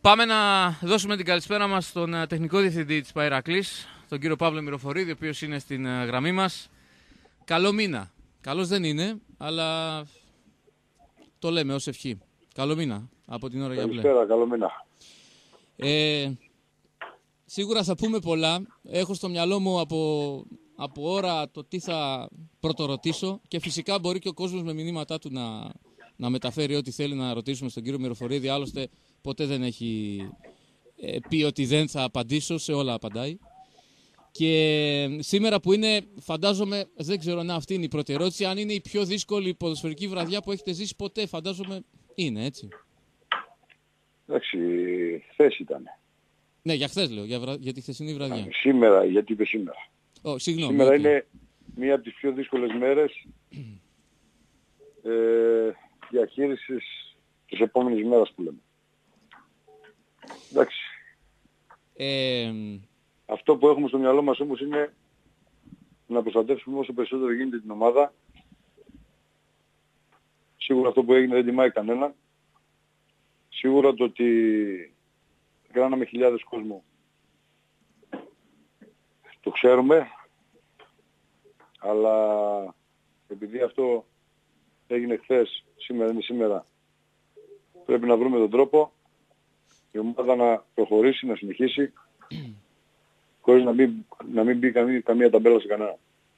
Πάμε να δώσουμε την καλησπέρα μας στον τεχνικό διευθυντή της Παϊρακλής, τον κύριο Παύλο Μυροφορίδη, ο οποίος είναι στην γραμμή μας. Καλό μήνα. Καλός δεν είναι, αλλά το λέμε ως ευχή. Καλό μήνα από την ώρα για μπλε. Καλησπέρα, καλό μήνα. Σίγουρα θα πούμε πολλά. Έχω στο μυαλό μου από ώρα το τι θα πρωτορωτήσω και φυσικά μπορεί και ο κόσμος με μηνύματά του να μεταφέρει ό,τι θέλει να ρωτήσουμε στον κύριο Μυροφορίδη. Άλλωστε ποτέ δεν έχει πει ότι δεν θα απαντήσω, σε όλα απαντάει. Και σήμερα που είναι, φαντάζομαι, δεν ξέρω αν αυτή είναι η πρώτη ερώτηση, αν είναι η πιο δύσκολη ποδοσφαιρική βραδιά που έχετε ζήσει ποτέ, φαντάζομαι είναι, έτσι. Εντάξει, χθες ήταν. Ναι, για χθες λέω, για τη χθεσινή βραδιά. Σήμερα, γιατί είπε σήμερα. Συγγνώμη. Σήμερα είναι μία από τις πιο δύσκολες μέρες διαχείρισης της επόμενης μέρας που λέμε. Εντάξει. Αυτό που έχουμε στο μυαλό μας όμως είναι να προστατεύσουμε όσο περισσότερο γίνεται την ομάδα. Σίγουρα αυτό που έγινε δεν τιμάει κανένα. Σίγουρα το ότι κάναμε χιλιάδες κόσμο το ξέρουμε, αλλά επειδή αυτό έγινε χθες, σήμερα είναι σήμερα, πρέπει να βρούμε τον τρόπο η ομάδα να προχωρήσει, να συνεχίσει χωρίς να μην μπει καμία ταμπέλα σε κανένα.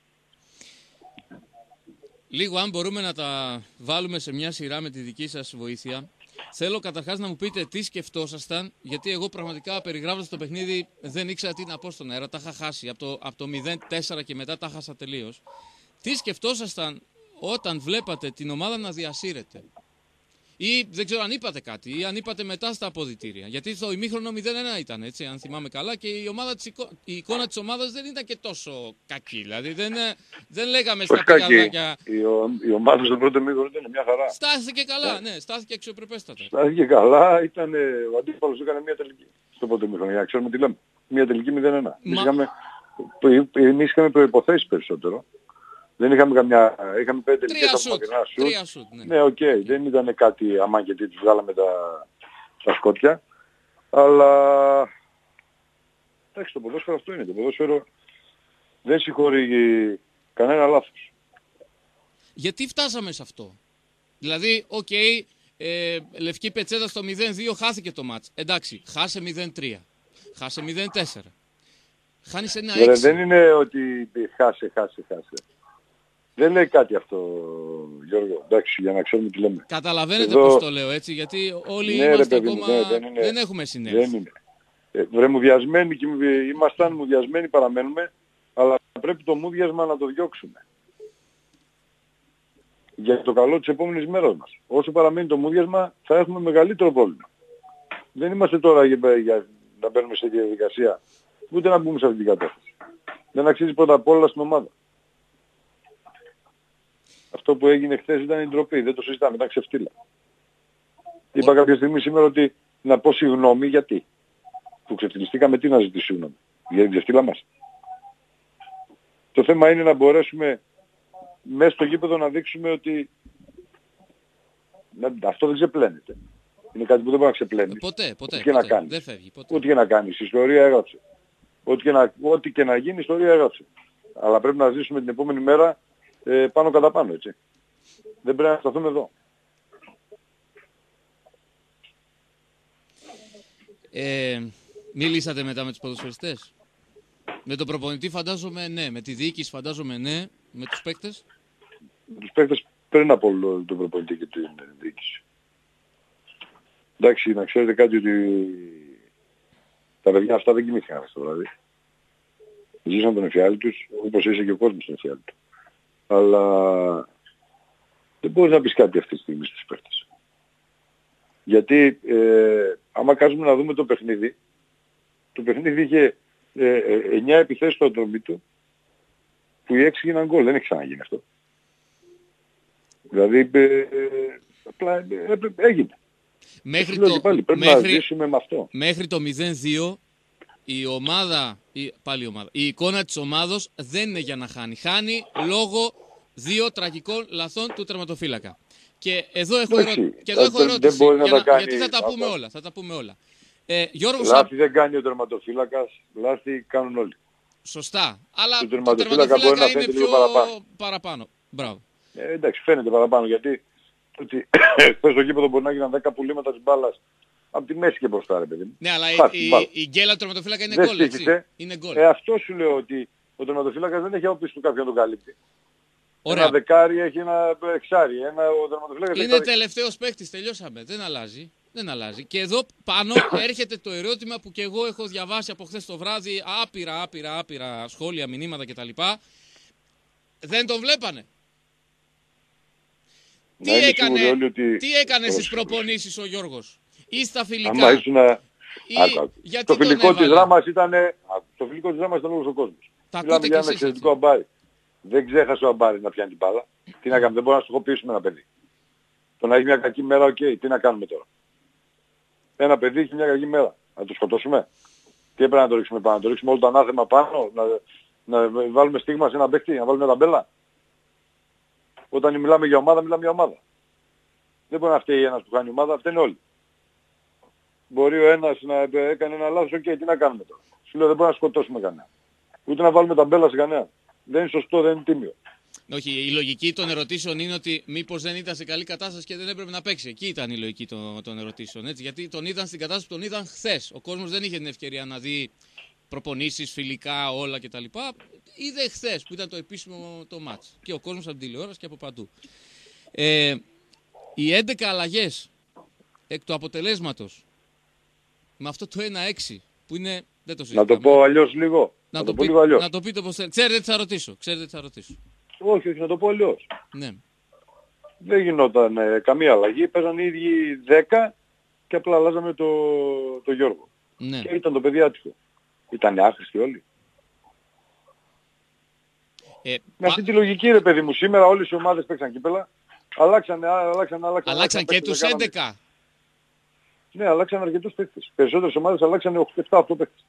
Λίγο αν μπορούμε να τα βάλουμε σε μια σειρά με τη δική σας βοήθεια. Θέλω καταρχάς να μου πείτε τι σκεφτόσασταν, γιατί εγώ πραγματικά περιγράφοντας το παιχνίδι δεν ήξερα τι να πω στον αέρα, τα είχα χάσει. Από το 0-4 και μετά τα χάσα τελείως. Τι σκεφτόσασταν όταν βλέπατε την ομάδα να διασύρεται? Ή δεν ξέρω αν είπατε κάτι, ή αν είπατε μετά στα αποδυτήρια. Γιατί στο ημίχρονο 0-1 ήταν, έτσι, αν θυμάμαι καλά, και η εικόνα της ομάδας δεν ήταν και τόσο κακή. Δηλαδή δεν λέγαμε στα πηγαδάκια. Η ομάδα στο πρώτο ημίχρονο ήταν μια χαρά. Στάθηκε καλά, ναι, στάθηκε αξιοπρεπέστατα. Στάθηκε καλά, ο αντίπαλος έκανε μια τελική στο πρώτο ημίχρονο, για να ξέρουμε τι λέμε. Μια τελική 0-1. Εμείς είχαμε προϋποθέσεις περισσότερο. Δεν είχαμε είχαμε 5 τελικές από μακρινά σουτ. Ναι, οκ. Δεν ήταν κάτι αμάν και τι τους βγάλαμε τα σκότια. Αλλά εντάξει, το ποδόσφαιρο αυτό είναι. Το ποδόσφαιρο δεν συγχωρεί κανένα λάθος. Γιατί φτάσαμε σε αυτό? Δηλαδή, Λευκή Πετσέτα στο 0-2 χάθηκε το μάτς. Εντάξει, χάσε 0-3. Χάσε 0-4. Χάνεις ένα 6. Δεν είναι ότι χάσε. Δεν λέει κάτι αυτό, Γιώργο, εντάξει, για να ξέρουμε τι λέμε. Καταλαβαίνετε πώς το λέω, έτσι, γιατί όλοι είμαστε ακόμα, δεν έχουμε συνέλθει. Δεν είναι. Μουδιασμένοι, ήμασταν μουδιασμένοι, παραμένουμε, αλλά πρέπει το μουδιασμα να το διώξουμε. Για το καλό της επόμενης μέρας μας. Όσο παραμένει το μουδιασμα θα έχουμε μεγαλύτερο πρόβλημα. Δεν είμαστε τώρα για να μπαίνουμε σε διαδικασία, ούτε να μπούμε σε αυτή την κατάσταση. Δεν αξίζει πρώτα απ' όλα στην ομάδα. Αυτό που έγινε χθες ήταν η ντροπή, δεν το συζητάμε, ήταν ξεφτύλα. Είπα κάποια στιγμή σήμερα ότι να πω συγγνώμη γιατί. Που ξεφτυλιστήκαμε, τι να ζητήσω συγγνώμη? Για την ξεφτύλα μας. Το θέμα είναι να μπορέσουμε μέσα στο γήπεδο να δείξουμε ότι αυτό δεν ξεπλένεται. Είναι κάτι που δεν μπορεί να ξεπλένει. Ποτέ. Δεν φεύγει. Ό,τι και να κάνεις, η ιστορία έγραψε. Ό,τι και να γίνει, η ιστορία έγραψε. Αλλά πρέπει να ζήσουμε την επόμενη μέρα πάνω κατά πάνω, έτσι. Δεν πρέπει να σταθούμε εδώ. Μιλήσατε μετά με τους ποδοσφαιριστές? Με τον προπονητή φαντάζομαι ναι, με τη διοίκηση φαντάζομαι ναι, με τους παίκτες? Με τους παίκτες πριν από τον προπονητή και την διοίκηση. Εντάξει, να ξέρετε κάτι, ότι τα παιδιά αυτά δεν κοιμήθηκαν στο βράδυ. Ζήσαν τον εφιάλτη τους, όπως είσαι και ο κόσμος τον εφιάλτη του. Αλλά δεν μπορείς να πεις κάτι αυτή τη στιγμή στους παίκτες. Γιατί άμα κάνουμε να δούμε το παιχνίδι είχε 9 επιθέσεις στο ατρόμι του, που οι 6 γίναν γκολ. Δεν έχει ξαναγίνει αυτό. Δηλαδή απλά έγινε. Μέχρι το 0-2 η εικόνα της ομάδος δεν είναι για να χάνει. Χάνει λόγω 2 τραγικών λαθών του τερματοφύλακα. Και εδώ έχω ερώτηση. Γιατί θα τα πούμε όλα. Γιώργο, Λάθη δεν κάνει ο τερματοφύλακας, λάθη κάνουν όλοι. Σωστά. Αλλά Το το τερματοφύλακα μπορεί να τερματοφύλακα είναι φαίνεται πιο λίγο παραπάνω. Μπράβο. Εντάξει, φαίνεται παραπάνω γιατί ότι χθες στο γήπεδο μπορεί να γίναν 10 πουλήματα της μπάλας από τη μέση και μπροστά, ρε παιδί μου. Ναι, αλλά Χάσει την μπάλα. η γκέλα του τερματοφύλακα είναι Δεν γκολ, έτσι. στήχησε. Είναι γκολ. Αυτό σου λέω ότι ο τερματοφύλακας δεν έχει από πίσω του κάποιον τον καλύπτει. Ωραία. Ένα δεκάρι έχει ένα εξάρι. Ο τερματοφύλακας Είναι έχει τελευταίος παίκτης, τελειώσαμε. Δεν αλλάζει. Δεν αλλάζει. Και εδώ πάνω έρχεται το ερώτημα που και εγώ έχω διαβάσει από χθες το βράδυ, άπειρα σχόλια, μηνύματα κτλ. Δεν τον βλέπανε. Τι έκανε στις προπονήσεις ο Γιώργος ή στα φιλικά? Το φιλικό της Ράμας ήταν όλος ο κόσμος. Μιλάμε για ένα εξαιρετικό αμπάρι. Δεν ξέχασε ο αμπάρι να πιάνει την μπάλα. Τι να κάνουμε, δεν μπορούμε να στοχοποιήσουμε ένα παιδί. Το να έχει μια κακή μέρα, οκ. Τι να κάνουμε τώρα. Ένα παιδί έχει μια κακή μέρα. Να το σκοτώσουμε. Τι έπρεπε να το ρίξουμε πάνω? Να το ρίξουμε όλο το ανάθεμα πάνω? Να βάλουμε στίγμα σε ένα παίκτη? Να βάλουμε ταμπέλα? Όταν μιλάμε για ομάδα, μιλάμε για ομάδα. Δεν μπορεί να φταίει ένας που κάνει ομάδα, φταίνε όλοι. Μπορεί ο ένας να έκανε ένα λάθος, οκ, τι να κάνουμε τώρα. Σου λέω δεν μπορεί να σκοτώσουμε κανένα. Ούτε να βάλουμε ταμπέλα σε κανένα. Δεν είναι σωστό, δεν είναι τίμιο. Όχι, η λογική των ερωτήσεων είναι ότι μήπως δεν ήταν σε καλή κατάσταση και δεν έπρεπε να παίξει. Εκεί ήταν η λογική των ερωτήσεων. Έτσι, γιατί τον είδαν στην κατάσταση που τον είδαν χθες. Ο κόσμος δεν είχε την ευκαιρία να δει προπονήσεις, φιλικά, όλα κτλ. Είδε χθες που ήταν το επίσημο το μάτς. Και ο κόσμος από την τηλεόραση και από παντού. Οι 11 αλλαγές εκ του αποτελέσματος με αυτό το 1-6 που είναι. Δεν το συζητάμε. Να το πω αλλιώς λίγο. Να το πείτε πώς θέλετε. Ξέρετε τι θα ρωτήσω. Όχι, να το πω αλλιώς. Ναι. Δεν γινόταν καμία αλλαγή. Παίζαν οι ίδιοι 10 και απλά αλλάζαμε το Γιώργο. Ναι. Και ήταν το παιδί άτυχο. Ήταν άχρηστοι όλοι. Με αυτή τη λογική, ρε παιδί μου, σήμερα όλες οι ομάδες παίξαν κύπελα. Αλλάξαν και τους 11. Ναι, αλλάξαν αρκετούς παίκτες. Περισσότερες ομάδες αλλάξαν 7-8 παίκτες.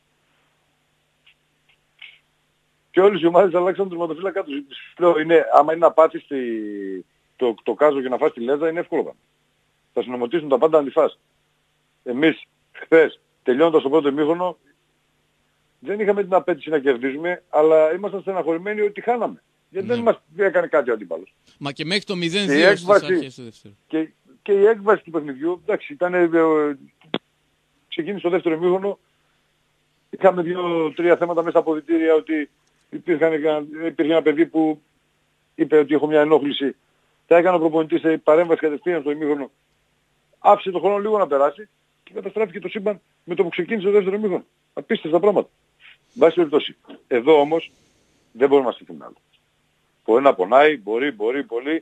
Και όλες οι ομάδες αλλάξαν τον τερματοφύλακα τους. Άμα είναι να πάθεις το κάζο και να φας τη λέζα, είναι εύκολο πάντα. Θα συνομωτήσουν τα πάντα να τη φας. Εμείς χθες, τελειώνοντας το πρώτο ημίχρονο, δεν είχαμε την απέτηση να κερδίζουμε, αλλά ήμασταν στεναχωρημένοι ότι χάναμε. Γιατί δεν μας έκανε κάτι ο αντίπαλος. Μα και μέχρι το 0-2 στις αρχές του δεύτερου. Και η έκβαση του παιχνιδιού, εντάξει, ξεκίνησε το δεύτερο ημίχρονο, είχαμε 2-3 θέματα μέσα στα αποδυτήρια ότι υπήρχε ένα παιδί που είπε ότι έχω μια ενόχληση. Τα έκανε ο προπονητής σε παρέμβαση κατευθείαν στο ημίχρονο. Άφησε το χρόνο λίγο να περάσει και καταστράφηκε το σύμπαν με το που ξεκίνησε το δεύτερο ημίχρονο. Απίστευτα πράγματα. Βάση περιπτώσει. Εδώ όμως δεν μπορούμε να στηθούμε άλλο. Μπορεί να πονάει, μπορεί πολύ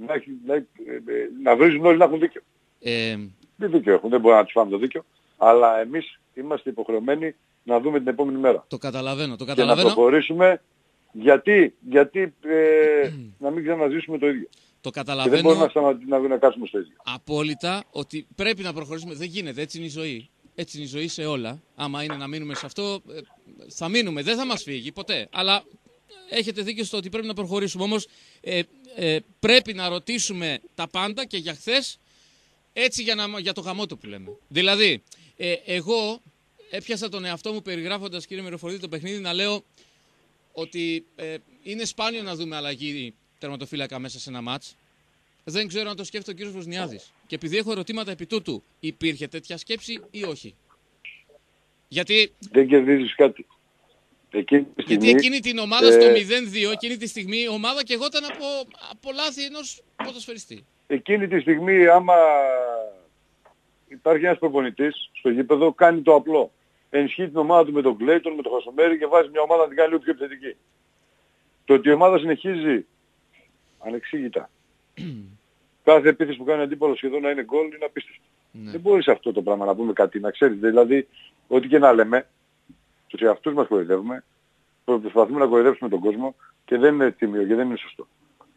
να βρίζουν όλοι να έχουν δίκιο. Τι δίκιο έχουν, δεν μπορούμε να τους φάμε το δίκιο. Αλλά εμείς είμαστε υποχρεωμένοι να δούμε την επόμενη μέρα. Το καταλαβαίνω. Και να προχωρήσουμε γιατί να μην ξαναζήσουμε το ίδιο. Το καταλαβαίνω. Και δεν μπορούμε να κάτσουμε στο ίδιο. Απόλυτα ότι πρέπει να προχωρήσουμε. Δεν γίνεται, έτσι είναι η ζωή. Έτσι είναι η ζωή σε όλα. Άμα είναι να μείνουμε σε αυτό, θα μείνουμε. Δεν θα μας φύγει ποτέ. Αλλά έχετε δίκιο στο ότι πρέπει να προχωρήσουμε. Όμως πρέπει να ρωτήσουμε τα πάντα και για χθες, έτσι για το γαμότο που λέμε. Δηλαδή, εγώ έπιασα τον εαυτό μου περιγράφοντας, κύριε Μυροφορίδη, το παιχνίδι να λέω ότι είναι σπάνιο να δούμε αλλαγή τερματοφύλακα μέσα σε ένα μάτς. Δεν ξέρω αν το σκέφτεται ο κύριος Βοσνιάδης. Και επειδή έχω ερωτήματα επί τούτου, υπήρχε τέτοια σκέψη ή όχι? Γιατί δεν κερδίζεις κάτι. Γιατί εκείνη την ομάδα στο 0-2, εκείνη τη στιγμή η ομάδα καιγόταν από λάθη ενός ποδοσφαιριστή. Εκείνη τη στιγμή άμα υπάρχει ένας προπονητής στο γήπεδο, κάνει το απλό. Ενισχύει την ομάδα του με τον Κλέιτον, με τον Χασομέρι και βάζει μια ομάδα να την κάνει λίγο πιο επιθετική. Το ότι η ομάδα συνεχίζει ανεξήγητα κάθε επίθεση που κάνει αντίπαλο σχεδόν να είναι γκολ είναι απίστευτο. Ναι. Δεν μπορείς αυτό το πράγμα να πούμε κάτι, να ξέρεις. Δηλαδή, ό,τι και να λέμε, τους εαυτούς μας κοροϊδεύουμε, προσπαθούμε να κοροϊδεύσουμε τον κόσμο και δεν είναι τίμιο και δεν είναι σωστό.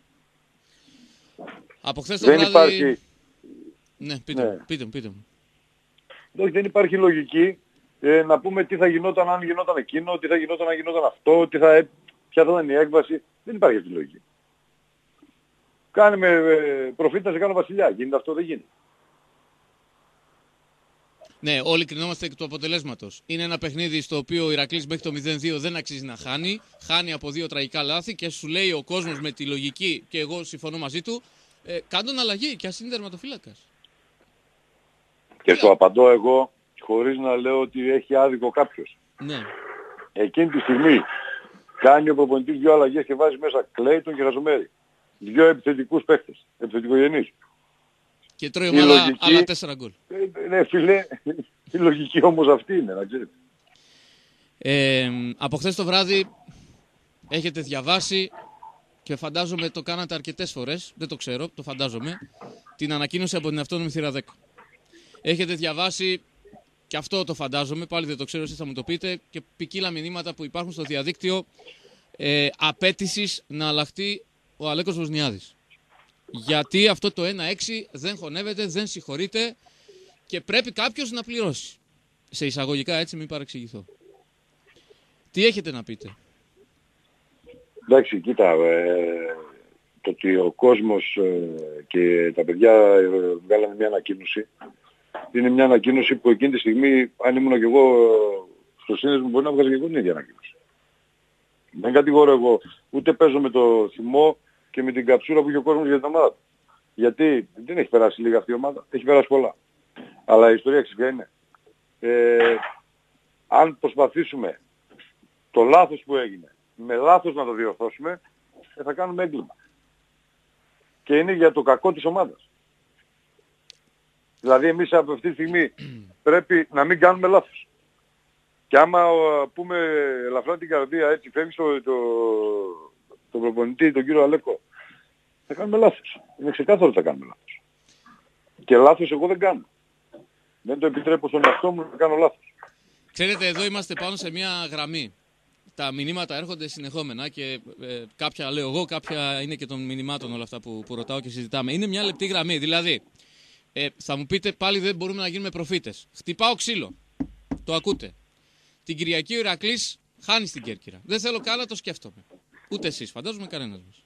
Από χθες το βράδυ... Υπάρχει... Ναι, πείτε μου. Όχι, δεν υπάρχει λογική να πούμε τι θα γινόταν αν γινόταν εκείνο, τι θα γινόταν αν γινόταν αυτό, ποια θα ήταν η έκβαση. Δεν υπάρχει αυτή η λογική. Κάνουμε προφήτη να σε κάνω βασιλιά. Γίνεται αυτό, δεν γίνεται. Ναι, όλοι κρινόμαστε εκ του αποτελέσματος. Είναι ένα παιχνίδι στο οποίο ο Ηρακλής μέχρι το 0-2 δεν αξίζει να χάνει. Χάνει από 2 τραγικά λάθη και σου λέει ο κόσμος με τη λογική, και εγώ συμφωνώ μαζί του, κάντον αλλαγή και ας είναι τερματοφύλακας. Και σου απαντώ εγώ, χωρίς να λέω ότι έχει άδικο κάποιος. Ναι. Εκείνη τη στιγμή κάνει ο προπονητής 2 αλλαγές και βάζει μέσα Κλέιτον και Ραζομέρι. 2 επιθετικούς παίκτες, επιθετικογενείς. Και τρώει ομάδα άλλα 4 γκολ. Ναι φίλε, η λογική όμως αυτή είναι, να ξέρετε. Από χθες το βράδυ έχετε διαβάσει και φαντάζομαι το κάνατε αρκετές φορές, δεν το ξέρω, το φαντάζομαι, την ανακοίνωση από την αυτόνομη θύρα 10. Έχετε διαβάσει, και αυτό το φαντάζομαι, πάλι δεν το ξέρω, εσείς θα μου το πείτε, και ποικίλα μηνύματα που υπάρχουν στο διαδίκτυο απέτησης να αλλάχτεί ο Αλέκος Βοσνιάδης. Γιατί αυτό το 1-6 δεν χωνεύεται, δεν συγχωρείται και πρέπει κάποιος να πληρώσει. Σε εισαγωγικά, έτσι, μην παρεξηγηθώ. Τι έχετε να πείτε? Εντάξει, κοίτα, το ότι ο κόσμος και τα παιδιά βγάλανε μια ανακοίνωση, είναι μια ανακοίνωση που εκείνη τη στιγμή, αν ήμουν και εγώ στο σύνδεσμο, μπορεί να βγάζει και εγώ την ίδια ανακοίνωση. Δεν κατηγορώ εγώ, ούτε παίζω με το θυμό και με την καψούρα που έχει ο κόσμος για την ομάδα του. Γιατί δεν έχει περάσει λίγα αυτή η ομάδα, έχει περάσει πολλά. Αλλά η ιστορία ποια είναι. Αν προσπαθήσουμε το λάθος που έγινε με λάθος να το διορθώσουμε, θα κάνουμε έγκλημα. Και είναι για το κακό της ομάδας. Δηλαδή εμείς από αυτή τη στιγμή πρέπει να μην κάνουμε λάθος. Και άμα πούμε ελαφρά την καρδία, έτσι φεύγει το προπονητή, τον κύριο Αλέκο, θα κάνουμε λάθος. Είναι ξεκάθαρο ότι θα κάνουμε λάθος. Και λάθος εγώ δεν κάνω. Δεν το επιτρέπω στον εαυτό μου να κάνω λάθος. Ξέρετε, εδώ είμαστε πάνω σε μια γραμμή. Τα μηνύματα έρχονται συνεχόμενα και κάποια λέω εγώ, κάποια είναι και των μηνυμάτων όλα αυτά που ρωτάω και συζητάμε. Είναι μια λεπτή γραμμή. Δηλαδή, θα μου πείτε πάλι δεν μπορούμε να γίνουμε προφήτες. Χτυπάω ξύλο. Το ακούτε. Την Κυριακή ο Ηρακλής χάνει στην Κέρκυρα. Δεν θέλω καν να το σκέφτομαι. Ούτε εσείς, φαντάζομαι κανένας μας.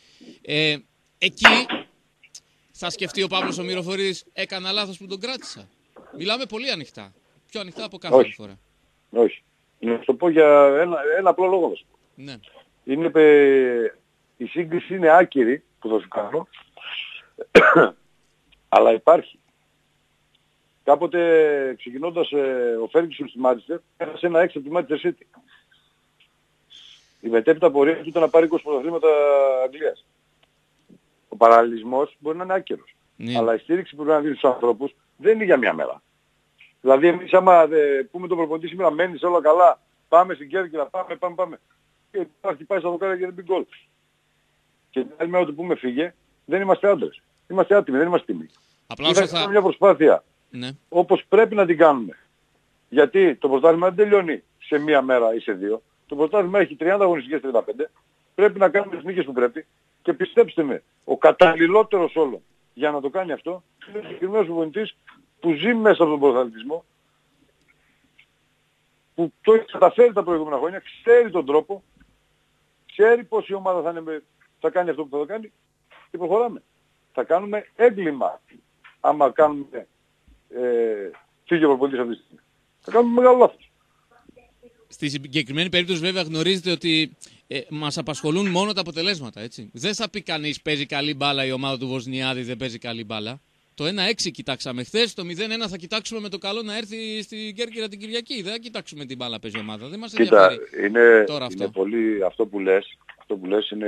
Εκεί θα σκεφτεί ο Παύλος ο Μυροφορίδης, έκανα λάθος που τον κράτησα. Μιλάμε πολύ ανοιχτά. Πιο ανοιχτά από κάθε άλλη φορά. Όχι. Να σου το πω για ένα απλό λόγο. Ναι. Η σύγκριση είναι άκυρη που θα σου κάνω, αλλά υπάρχει. Κάποτε ξεκινώντας ο Φέργκισον στη Μάντσεστερ, έχασε ένα έξω από τη Μάντσεστερ City. Η μετέπειτα πορεία του ήταν να πάρει 20 πρωταθλήματα Αγγλίας. Ο παραλληλισμός μπορεί να είναι άκυρος. Ναι. Αλλά η στήριξη που πρέπει να δίνει στους ανθρώπους δεν είναι για μια μέρα. Δηλαδή εμείς άμα πούμε τον προπονητή σήμερα μένεις όλα καλά, πάμε στην Κέρκυρα, πάμε. Και τώρα χτυπάει στα δοκάρια και δεν πει γκολ. Και την άλλη μέρα του πούμε φύγε, δεν είμαστε άντρες. Είμαστε άτιμοι, δεν είμαστε τίμοι. Απλά θα μια προσπάθεια. Ναι. Όπως πρέπει να την κάνουμε. Γιατί το πρωτάθλημα δεν τελειώνει σε μία μέρα ή σε δύο. Το πρωτάθλημα έχει 30 αγωνιστικές, 35. Πρέπει να κάνουμε τις νίκες που πρέπει. Και πιστέψτε με, ο καταλληλότερος όλων για να το κάνει αυτό είναι ο συγκεκριμένος προπονητής που ζει μέσα από τον πρωταθλητισμό, που το έχει καταφέρει τα προηγούμενα χρόνια, ξέρει τον τρόπο, ξέρει πώς η ομάδα θα κάνει αυτό που θα το κάνει και προχωράμε. Θα κάνουμε έγκλημα άμα κάνουμε φύγει ο προπονητής αυτή τη στιγμή. Θα κάνουμε μεγάλο λάθος. Στη συγκεκριμένη περίπτωση βέβαια γνωρίζετε ότι μας απασχολούν μόνο τα αποτελέσματα, έτσι. Δεν θα πει κανείς παίζει καλή μπάλα η ομάδα του Βοσνιάδη, δεν παίζει καλή μπάλα. Το 1-6 κοιτάξαμε χθες, το 0-1 θα κοιτάξουμε με το καλό να έρθει στην Κέρκυρα την Κυριακή. Δεν θα κοιτάξουμε την μπάλα παίζει η ομάδα. Δεν μας ενδιαφέρει τώρα αυτό. Είναι πολύ αυτό που λες είναι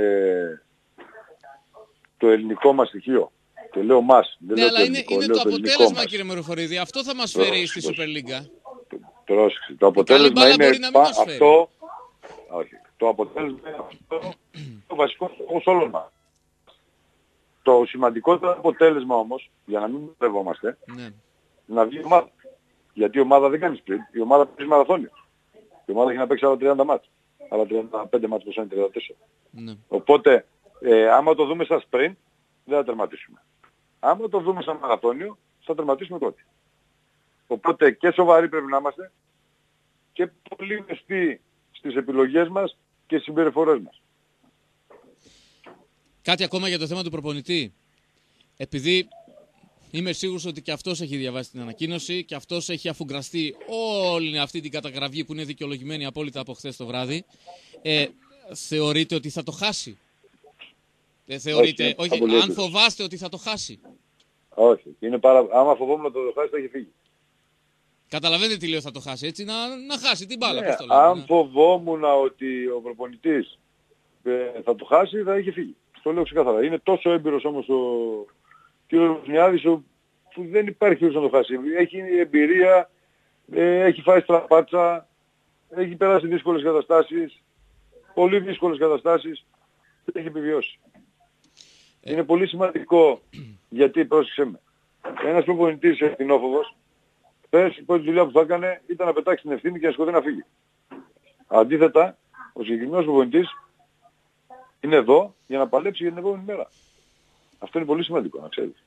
το ελληνικό μας στοιχείο. Και λέω μας. Ναι, αλλά είναι το αποτέλεσμα, κύριε Μυροφορίδη. Αυτό θα μας φέρει στη Super League. Πρόσεξε. Το αποτέλεσμα είναι αυτό. Όχι. Το αποτέλεσμα είναι αυτό το βασικό ως όλων μας. Το σημαντικότερο αποτέλεσμα όμως, για να μην μπερδευόμαστε, να βγει η ομάδα. Γιατί η ομάδα δεν κάνει sprint, η ομάδα παίζει μαραθώνιο. Η ομάδα έχει να παίξει άλλα 30 μάτς. Άλλα 35 μάτς πως είναι 34. Ναι. Οπότε, άμα το δούμε σαν sprint, δεν θα τερματίσουμε. Άμα το δούμε σαν μαραθώνιο, θα τερματίσουμε τότε. Οπότε και σοβαροί πρέπει να είμαστε και πολύ μεστοί στις επιλογές μας και στις συμπεριφορές μας. Κάτι ακόμα για το θέμα του προπονητή. Επειδή Είμαι σίγουρος ότι και αυτός έχει διαβάσει την ανακοίνωση και αυτός έχει αφουγκραστεί όλη αυτή την καταγραφή που είναι δικαιολογημένη απόλυτα από χθες το βράδυ. Θεωρείτε ότι θα το χάσει? Θεωρείτε, όχι, αν φοβάστε ότι θα το χάσει? Όχι. Άμα φοβόμουν να το χάσει θα έχει φύγει. Καταλαβαίνετε τι λέω, θα το χάσει, έτσι, να χάσει την μπάλα. Ναι, αν φοβόμουν ότι ο προπονητής θα το χάσει θα έχει φύγει. Το λέω ξεκάθαρα. Είναι τόσο έμπειρος όμως ο κ. Μιάδης που δεν υπάρχει όσο να το χάσει. Έχει εμπειρία, έχει φάει στραπάτσα, έχει περάσει δύσκολες καταστάσεις, πολύ δύσκολες καταστάσεις, έχει επιβιώσει. Είναι πολύ σημαντικό, γιατί πρόσεξε με. Ένας προπονητής ευθυνόφοβος, η πρώτη δουλειά που θα έκανε ήταν να πετάξει την ευθύνη και να σηκωθεί να φύγει. Αντίθετα, ο συγκεκριμένος προπονητής είναι εδώ για να παλέψει για την επόμενη μέρα. Αυτό είναι πολύ σημαντικό, να ξέρεις.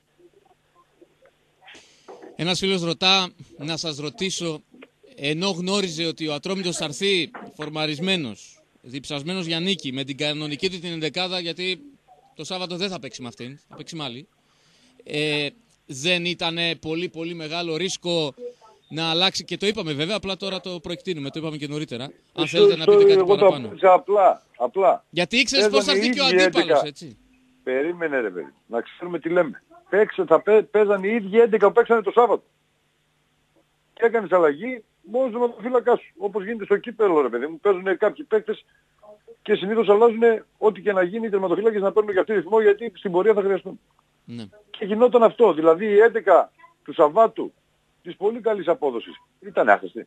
Ένας φίλος ρωτά να σας ρωτήσω, ενώ γνώριζε ότι ο Ατρόμητος θα έρθει φορμαρισμένος, διψασμένος για νίκη, με την κανονική του την ενδεκάδα, γιατί το Σάββατο δεν θα παίξει με αυτήν, θα παίξει με άλλη, δεν ήταν πολύ πολύ μεγάλο ρίσκο να αλλάξει? Και το είπαμε βέβαια, απλά τώρα το προεκτείνουμε, το είπαμε και νωρίτερα. Αν θέλετε να πείτε κάτι παραπάνω. Απλά. Γιατί ήξερες πώς θα έρθει και ο αντίπαλος, έτσι. Περίμενε ρε παιδί, να ξέρουμε τι λέμε. Παίζαν οι ίδιοι 11 που παίξανε το Σάββατο. Και έκανες αλλαγή μόνος του ματοφύλακά σου. Όπως γίνεται στο κύπελλο ρε παιδί μου. Παίζουν κάποιοι παίκτες και συνήθως αλλάζουν ό,τι και να γίνει οι τερματοφύλακες να παίρνουν και αυτοί ρυθμό, γιατί στην πορεία θα χρειαστούν. Ναι. Και γινόταν αυτό. Δηλαδή οι 11 του Σαββάτου της πολύ καλής απόδοσης ήταν άχρηστη.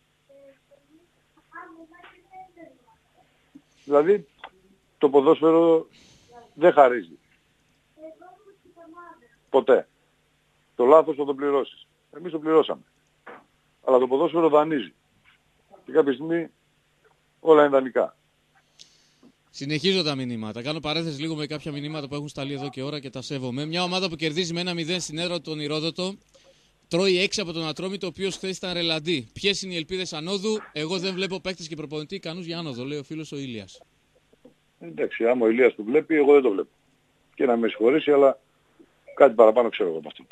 Δηλαδή το ποδόσφαιρο δεν χαρίζει. Ποτέ. Το λάθος θα το πληρώσεις. Εμείς το πληρώσαμε. Αλλά το ποδόσφαιρο δανείζει. Και κάποια στιγμή όλα είναι δανεικά. Συνεχίζω τα μηνύματα. Κάνω παρένθεση λίγο με κάποια μηνύματα που έχουν σταλεί εδώ και ώρα και τα σέβομαι. Μια ομάδα που κερδίζει με 1-0 στην έδρα του τον Ηρόδοτο, τρώει 6 από τον Ατρόμητο, ο οποίος χθες ήταν ρελαντί. Ποιες είναι οι ελπίδες ανόδου? Εγώ δεν βλέπω παίκτες και προπονητή ικανούς για άνοδο, λέει ο φίλος ο Ηλίας. Εντάξει, άμα ο Ηλίας το βλέπει, εγώ δεν το βλέπω. Και να με συγχωρήσει, αλλά κάτι παραπάνω ξέρω εγώ από αυτό.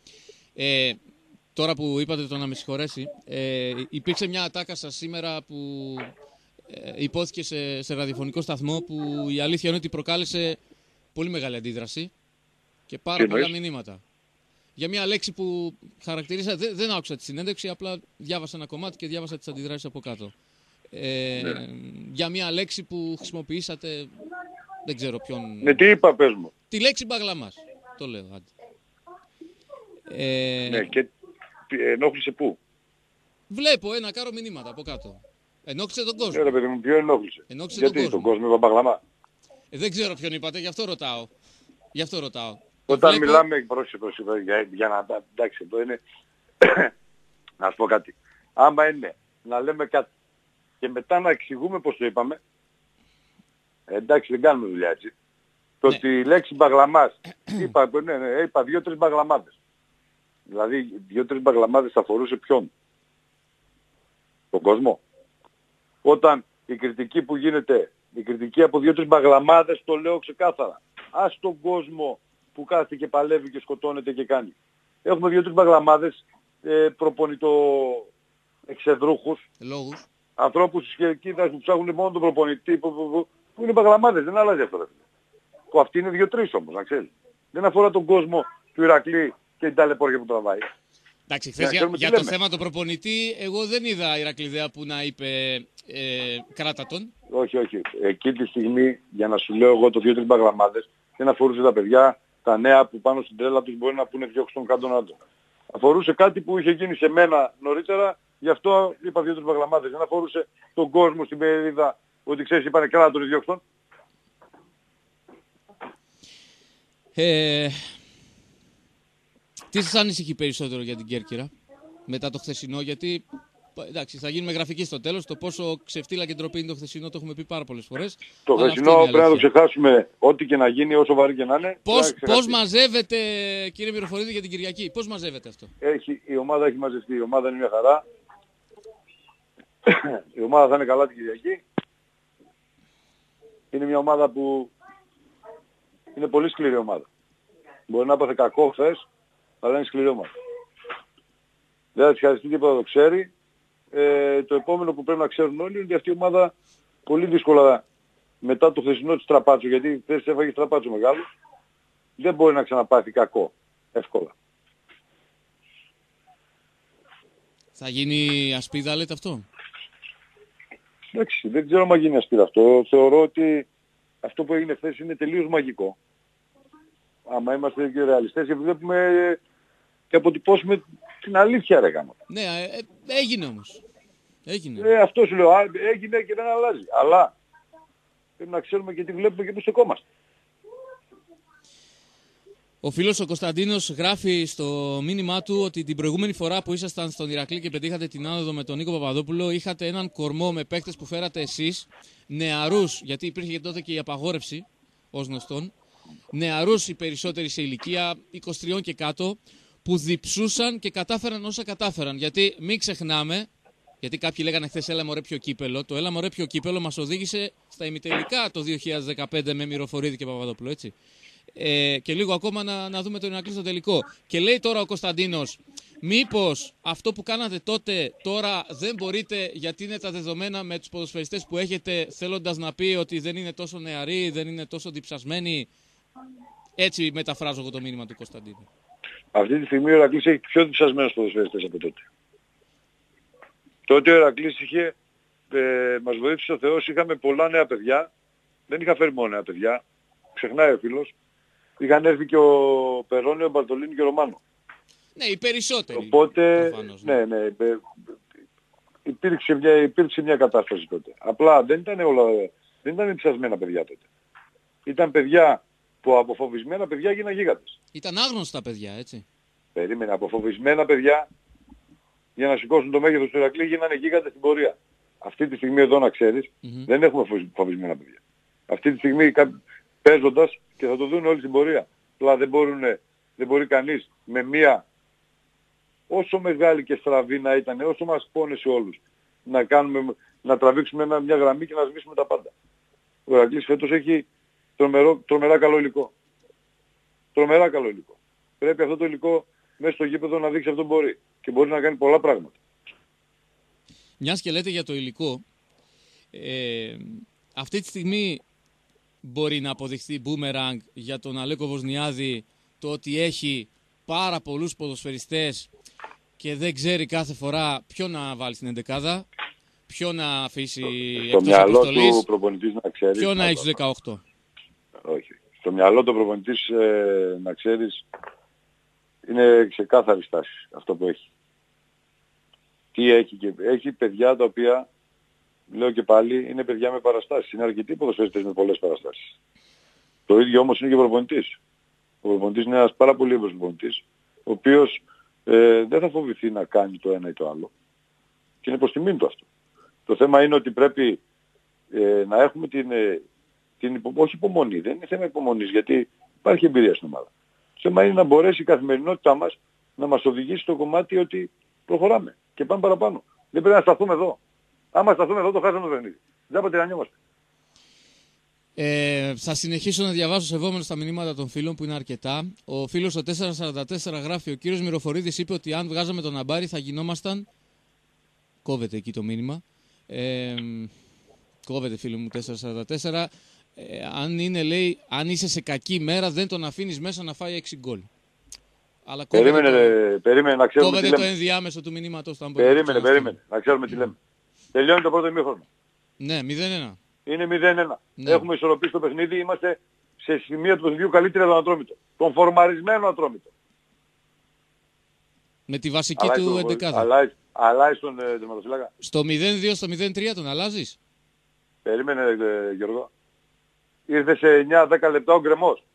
Τώρα που είπατε το να με συγχωρέσει, υπήρξε μια ατάκα σας σήμερα που υπόθηκε σε ραδιοφωνικό σταθμό, που η αλήθεια είναι ότι προκάλεσε πολύ μεγάλη αντίδραση και πάρα πολλά μηνύματα. Για μια λέξη που χαρακτηρίσα, δεν άκουσα τη συνέντευξη, απλά διάβασα ένα κομμάτι και διάβασα τις αντιδράσεις από κάτω. Για μια λέξη που χρησιμοποιήσατε, δεν ξέρω ποιον... Ναι, τι είπα, πες μου. Τη λέξη μπαγλαμάς, το λέω. Ναι, και ενόχλησε πού? Βλέπω ένα κάρο μηνύματα από κάτω. Ενόχλησε τον κόσμο. Ρε παιδί μου, ποιο ενόχλησε? Ενόχλησε γιατί τον κόσμο είπα μπαγλαμά? Δεν ξέρω ποιον είπατε, γι' αυτό ρωτάω. Όταν μιλάμε, πρόσεχε, για να... Εντάξει, εδώ είναι... να σου πω κάτι. Άμα είναι να λέμε κάτι και μετά να εξηγούμε πώς το είπαμε, εντάξει, δεν κάνουμε δουλειά έτσι. Το ότι η λέξη μπαγλαμάς, είπα 2-3 μπαγλαμάδες. Δηλαδή 2-3 μπαγλαμάδες θα αφορούσε ποιον? Τον κόσμο. Όταν η κριτική που γίνεται, η κριτική από 2-3 μπαγλαμάδες, το λέω ξεκάθαρα. Ας τον κόσμο που κάθεται και παλεύει και σκοτώνεται και κάνει. Έχουμε 2-3 μπαγλαμάδες, προπονητοεξεδρούχους, ανθρώπους και κοίτας που ψάχνουν μόνο τον προπονητή, που είναι μπαγλαμάδες, δεν αλλάζει αυτό. Που αυτοί είναι 2-3 όμως, να ξέρεις. Δεν αφορά τον κόσμο του Ηρακλή και την ταλαιπώρια που τραβάει. Εντάξει, χθες για το θέμα του προπονητή, εγώ δεν είδα Ηρακλειδέα που να είπε κράτα τον. Όχι. Εκείνη τη στιγμή, για να σου λέω εγώ το 2-3 μπαγλαμάδες, δεν αφορούσε τα παιδιά, τα νέα που πάνω στην τρέλα τους μπορεί να πούνε διώξουν τον κάτω. Αφορούσε κάτι που είχε γίνει σε μένα νωρίτερα, γι' αυτό είπα 2-3 μπαγλαμάδες. Δεν αφορούσε τον κόσμο στην περίδα, ότι ξέρεις είπανε κράτα τον ή διώξουν. Τι σας ανησυχεί περισσότερο για την Κέρκυρα μετά το χθεσινό? Γιατί εντάξει, θα γίνουμε γραφική στο τέλος. Το πόσο ξεφτύλα και ντροπή είναι το χθεσινό το έχουμε πει πάρα πολλές φορές. Το χθεσινό πρέπει να το ξεχάσουμε, ό,τι και να γίνει, όσο βαρύ και να είναι. Πώς μαζεύετε, κύριε Μυροφορίδη, για την Κυριακή? Πώς μαζεύετε αυτό? Η ομάδα έχει μαζευτεί. Η ομάδα είναι μια χαρά. Η ομάδα θα είναι καλά την Κυριακή. Είναι μια ομάδα που είναι πολύ σκληρή ομάδα. Μπορεί να έπαθε κακό χθες, Αλλά είναι σκληρή ομάδα. Δεν θα της χαριστεί τίποτα, το ξέρει. Το επόμενο που πρέπει να ξέρουν όλοι είναι ότι αυτή η ομάδα πολύ δύσκολα μετά το χθεσινό της τραπάτσο, γιατί χθες έφαγε τραπάτσο μεγάλο, δεν μπορεί να ξαναπάθει κακό εύκολα. Θα γίνει ασπίδα, λέτε αυτό? Εντάξει, δεν ξέρω αν γίνει ασπίδα αυτό. Θεωρώ ότι αυτό που έγινε χθες είναι τελείως μαγικό. Άμα είμαστε και ρεαλιστές και βλέπουμε και αποτυπώσουμε την αλήθεια, ρε γάμο. Ναι, έγινε όμως. Έγινε. Αυτό σου λέω, έγινε και δεν αλλάζει. Αλλά πρέπει να ξέρουμε και τι βλέπουμε και πού στεκόμαστε. Ο φίλος ο Κωνσταντίνος γράφει στο μήνυμά του ότι την προηγούμενη φορά που ήσασταν στον Ηρακλή και πετύχατε την άνοδο με τον Νίκο Παπαδόπουλο, είχατε έναν κορμό με παίκτες που φέρατε εσείς, νεαρούς, γιατί υπήρχε τότε και η απαγόρευση, ως γνωστόν, νεαρούς οι περισσότεροι σε ηλικία 23 και κάτω, που διψούσαν και κατάφεραν όσα κατάφεραν. Γιατί μην ξεχνάμε, γιατί κάποιοι λέγανε χθες έλα μωρέ πιο κύπελο, το έλα μωρέ πιο κύπελο μας οδήγησε στα ημιτελικά το 2015 με Μυροφορίδη και Παπαδόπουλο, έτσι. Και λίγο ακόμα να δούμε τον Ηρακλή στο τελικό. Και λέει τώρα ο Κωνσταντίνος, μήπως αυτό που κάνατε τότε τώρα δεν μπορείτε, γιατί είναι τα δεδομένα με τους ποδοσφαιριστές που έχετε, θέλοντας να πει ότι δεν είναι τόσο νεαροί, δεν είναι τόσο διψασμένοι? Έτσι μεταφράζω εγώ το μήνυμα του Κωνσταντίνου. Αυτή τη στιγμή ο Ηρακλής έχει πιο διψασμένους ποδοσφαιριστές από τότε. Τότε ο Ηρακλής είχε, μας βοήθησε ο Θεός, είχαμε πολλά νέα παιδιά. Δεν είχα φέρει μόνο νέα παιδιά. Ξεχνάει ο φίλος. Είχαν έρθει και ο Περόνι, ο Μπαρτολίνη και ο Ρωμάνο. Ναι, οι περισσότεροι. Οπότε, προφανώς, ναι. Υπήρξε μια κατάσταση τότε. Απλά δεν ήταν διψασμένα παιδιά τότε. Ήταν παιδιά που από φοβισμένα παιδιά έγιναν γίγαντες. Ήταν άγνωστα παιδιά, έτσι. Περίμενε, από φοβισμένα παιδιά για να σηκώσουν το μέγεθος του Ηρακλή γίνανε γίγαντες στην πορεία. Αυτή τη στιγμή εδώ να ξέρεις, δεν έχουμε φοβισμένα παιδιά. Αυτή τη στιγμή παίζοντας και θα το δουν όλοι στην πορεία. Αλλά δεν μπορεί κανείς με μία όσο μεγάλη και στραβή να ήταν, όσο μας πόνεσε όλους, να τραβήξουμε μια γραμμή και να σβήσουμε τα πάντα. Ο Ηρακλής φέτος έχει τρομερά καλό υλικό. Τρομερά καλό υλικό. Πρέπει αυτό το υλικό μέσα στο γήπεδο να δείξει αυτό που μπορεί. Και μπορεί να κάνει πολλά πράγματα. Μιας και λέτε για το υλικό, αυτή τη στιγμή μπορεί να αποδειχθεί boomerang για τον Αλέκο Βοσνιάδη το ότι έχει πάρα πολλούς ποδοσφαιριστές και δεν ξέρει κάθε φορά ποιο να βάλει στην εντεκάδα, ποιο να αφήσει εκτός αποστολής, μυαλό του προπονητής να ξέρει, ποιο να έχει τους 18. Όχι. Στο μυαλό του προπονητής να ξέρεις είναι ξεκάθαρη στάση αυτό που έχει. Τι έχει και έχει παιδιά τα οποία, λέω και πάλι, είναι παιδιά με παραστάσεις. Είναι αρκετοί ποδοσφαιριστές με πολλές παραστάσεις. Το ίδιο όμως είναι και ο προπονητής. Ο προπονητής είναι ένας πάρα πολύ εύρωστος προπονητής, ο οποίος δεν θα φοβηθεί να κάνει το ένα ή το άλλο. Και είναι προς τιμήν του αυτό. Το θέμα είναι ότι πρέπει να έχουμε όχι υπομονή. Δεν είναι θέμα υπομονής, γιατί υπάρχει εμπειρία στην ομάδα. Το θέμα είναι να μπορέσει η καθημερινότητά μας να μας οδηγήσει στο κομμάτι ότι προχωράμε και πάμε παραπάνω. Δεν πρέπει να σταθούμε εδώ. Άμα σταθούμε εδώ το χάσαμε το παιχνίδι. Δεν θα τυραννιόμαστε. Θα συνεχίσω να διαβάσω σεβόμενος τα μηνύματα των φίλων που είναι αρκετά. Ο φίλος ο 444 γράφει: ο κύριος Μυροφορίδης είπε ότι αν βγάζαμε τον Αμπάρι θα γινόμασταν. Κόβεται εκεί το μήνυμα. Κόβεται, φίλο μου 444. Αν είσαι σε κακή μέρα δεν τον αφήνεις μέσα να φάει 6 γκολ. Αλλά περίμενε να ξέρουμε κόβεται τι το λέμε. ενδιάμεσο του μηνύματος. Περίμενε να ξέρουμε τι λέμε. Τελειώνει το πρώτο ημίχρονο. Ναι, 0-1. Είναι 0-1. Ναι. Έχουμε ισορροπήσει το παιχνίδι, είμαστε σε σημεία του παιχνιδιού καλύτερα τον Ατρόμητο. Τον φορμαρισμένο Ατρόμητο. Με τη βασική του εντεκάδα. Αλλάζει τον τερματοφύλακα. Στο 0-2, στο 0-3 τον αλλάζεις. Περίμενε Γιώργο. Ήρθε σε 9-10 λεπτά ο γκρεμός.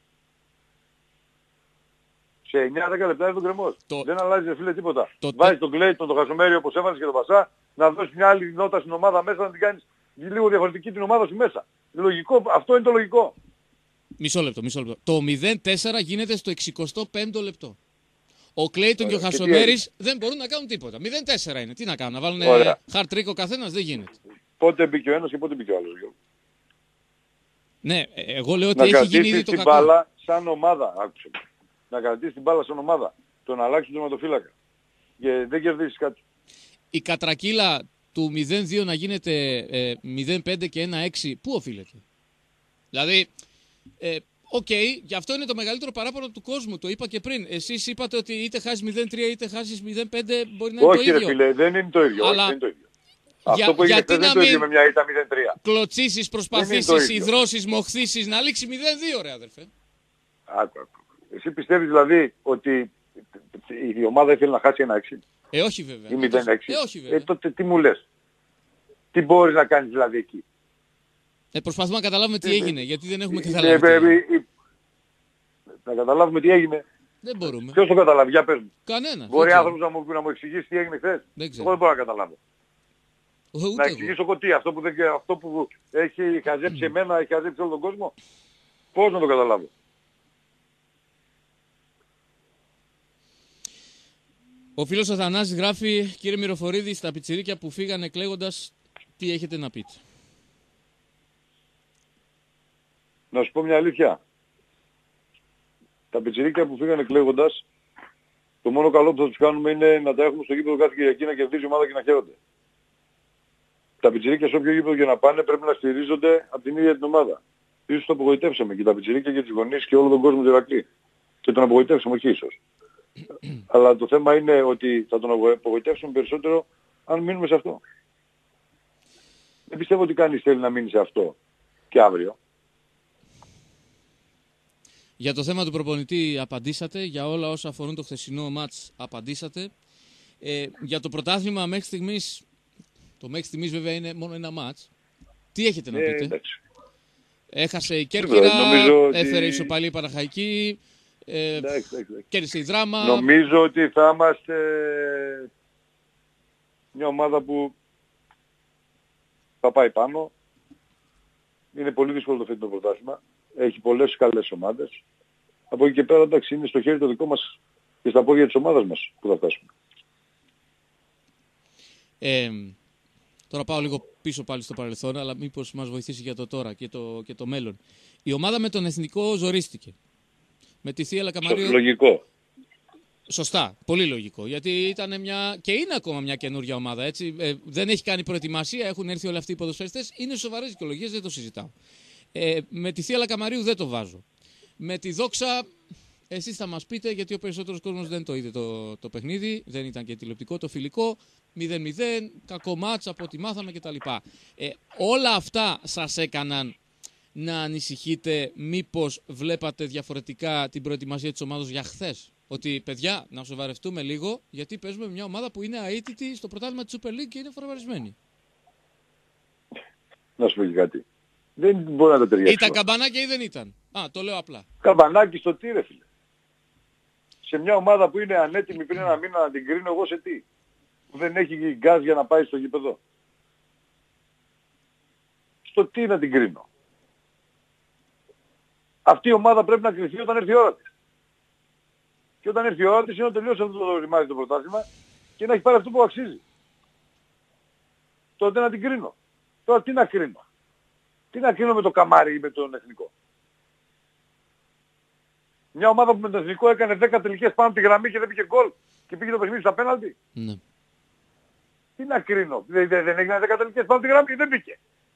Σε 9-10 λεπτά ήρθε ο γκρεμός. Δεν αλλάζει φίλε τίποτα. Βάζεις τον Κλέιτον, τον Χασομέριο όπως έβαλες και τον Πασά, να δώσεις μια άλλη νότα στην ομάδα μέσα, να την κάνεις λίγο διαφορετική την ομάδα σου μέσα. Λογικό, αυτό είναι το λογικό. Μισό λεπτό. Το 0-4 γίνεται στο 65ο λεπτό. Ο Κλέιτον και ο Χασομέρης δεν μπορούν να κάνουν τίποτα. 0-4 είναι. Τι να κάνουν, να βάλουν χαρτ-τρίκ ο καθένας, δεν γίνεται. Πότε μπήκε ο ένας και πότε μπήκε ο άλλος. Ναι, εγώ λέω ότι έχει γίνει ήδη το κακό. Να κρατήσεις την μπάλα σαν ομάδα, άκουσε. να κρατήσεις την μπάλα στην ομάδα, το να αλλάξεις τον τερματοφύλακα. Και δεν κερδίσεις κάτι. Η κατρακύλα του 0-2 να γίνεται 0-5 και 1-6, πού οφείλεται? Δηλαδή, οκ, γι' αυτό είναι το μεγαλύτερο παράπονο του κόσμου. Το είπα και πριν. Εσείς είπατε ότι είτε χάσεις 0-3 είτε χάσεις 0-5 μπορεί να είναι το ίδιο. Όχι ρε φίλε, δεν είναι το ίδιο. Αλλά... Όχι, δεν είναι το ίδιο. Αυτό που έγινε δεν είναι το ίδιο με μια ήττα 0-3. Κλωτσίσεις, προσπαθήσεις, υδρώσεις, μοχθήσεις, να λήξει 0-2 ρε αδερφέ. Άκου. Εσύ πιστεύεις δηλαδή ότι η ομάδα ήθελε να χάσει 1-6? Όχι βέβαια. Ή 0-6? Όχι βέβαια. Τότε τι μου λες? Τι μπορείς να κάνεις δηλαδή εκεί? Προσπαθούμε να καταλάβουμε τι έγινε, γιατί δεν έχουμε καταλάβει. Να καταλάβουμε τι έγινε. Δεν μπορούμε. Ποιος το καταλάβει? Για πες μου. Κανένα. Μπορεί άνθρωπος να μου εξηγήσει τι έγινε χθες? Εγώ δεν μπορώ να καταλάβω. Να εξηγήσω εγώ τι? Αυτό που έχει χαζέψει εμένα, έχει χαζέψει όλο τον κόσμο. Πώς να το καταλάβω? Ο φίλος ο Θανάσης γράφει, κύριε Μυροφορίδη, στα πιτσιρίκια που φύγανε κλαίγοντας, τι έχετε να πείτε? Να σου πω μια αλήθεια. Τα πιτσιρίκια που φύγανε κλαίγοντας, το μόνο καλό που θα τους κάνουμε είναι να τα έχουμε στο γήπεδο κάθε Κυριακή, να κερδίζει η ομάδα και να χαίρονται. Τα πιτσιρίκια σε όποιο γήπεδο και να πάνε πρέπει να στηρίζονται από την ίδια την ομάδα. Ίσως το απογοητεύσαμε και τα πιτσιρίκια και τις γονείς και όλο τον κόσμο του Ηρακλή. Και τον απογοητεύσαμε, όχι ίσως. Αλλά το θέμα είναι ότι θα τον απογοητεύσουμε περισσότερο αν μείνουμε σε αυτό. Δεν πιστεύω ότι κανείς θέλει να μείνει σε αυτό και αύριο. Για το θέμα του προπονητή απαντήσατε, για όλα όσα αφορούν το χθεσινό μάτς απαντήσατε. Για το πρωτάθλημα μέχρι στιγμής, το μέχρι στιγμής βέβαια είναι μόνο ένα μάτς. Τι έχετε να πείτε? Εντάξει. Έχασε η Κέρκυρα, έφερε ισοπαλή η Παναχαϊκή, κέρδισε η Δράμα. Νομίζω ότι θα είμαστε μια ομάδα που θα πάει πάνω. Είναι πολύ δύσκολο το φετινό πρωτάθλημα. Έχει πολλές καλές ομάδες. Από εκεί και πέρα εντάξει είναι στο χέρι το δικό μας και στα πόδια της ομάδας μας που θα φτάσουμε. Τώρα πάω λίγο πίσω πάλι στο παρελθόν, αλλά μήπως μας βοηθήσει για το τώρα και το μέλλον. Η ομάδα με τον Εθνικό ζορίστηκε. Με τη Θεία Λακαμαρίου. Λογικό. Σωστά, πολύ λογικό. Γιατί ήταν και είναι ακόμα μια καινούργια ομάδα. Έτσι. Δεν έχει κάνει προετοιμασία, έχουν έρθει όλοι αυτοί οι ποδοσφαιριστές. Είναι σοβαρές δικαιολογίες, δεν το συζητάω. Με τη Θεία Λακαμαρίου δεν το βάζω. Με τη Δόξα, εσείς θα μας πείτε, γιατί ο περισσότερος κόσμος δεν το είδε το παιχνίδι, δεν ήταν και τηλεοπτικό, το φιλικό. 0-0, κακό μάτς από ό,τι μάθαμε κτλ. Όλα αυτά σας έκαναν να ανησυχείτε, μήπως βλέπατε διαφορετικά την προετοιμασία της ομάδας για χθες? Ότι παιδιά, να σοβαρευτούμε λίγο, γιατί παίζουμε μια ομάδα που είναι αίτητη στο πρωτάθλημα της Super League και είναι φορμαρισμένη. Να σου πω και κάτι. Δεν μπορεί να τα ταιριάξει. Ήταν καμπανάκια ή δεν ήταν? Το λέω απλά. Καμπανάκι στο τι ρε φίλε? Σε μια ομάδα που είναι ανέτοιμη πριν ένα μήνα να την κρίνω εγώ σε τι? Που δεν έχει γκάζ για να πάει στο γήπεδο. Στο τι να την κρίνω? Αυτή η ομάδα πρέπει να κρυφτεί όταν έρθει η ώρα της. Και όταν έρθει η ώρα της είναι να τελειώσει αυτό το ρημάδι το πρωτάθλημα και να έχει πάρει αυτό που αξίζει. Τότε να την κρίνω. Τώρα τι να κρίνω? Τι να κρίνω με το Καμάρι ή με τον Εθνικό? Μια ομάδα που με τον Εθνικό έκανε 10 τελικές πάνω από τη γραμμή και δεν πήγε γκολ και πήγε το παιχνίδι στα πέναλτι. Ναι. Τι να κρίνω? Δεν έγινε 10 τελικές πάνω από τη γραμμή και δεν πήγε.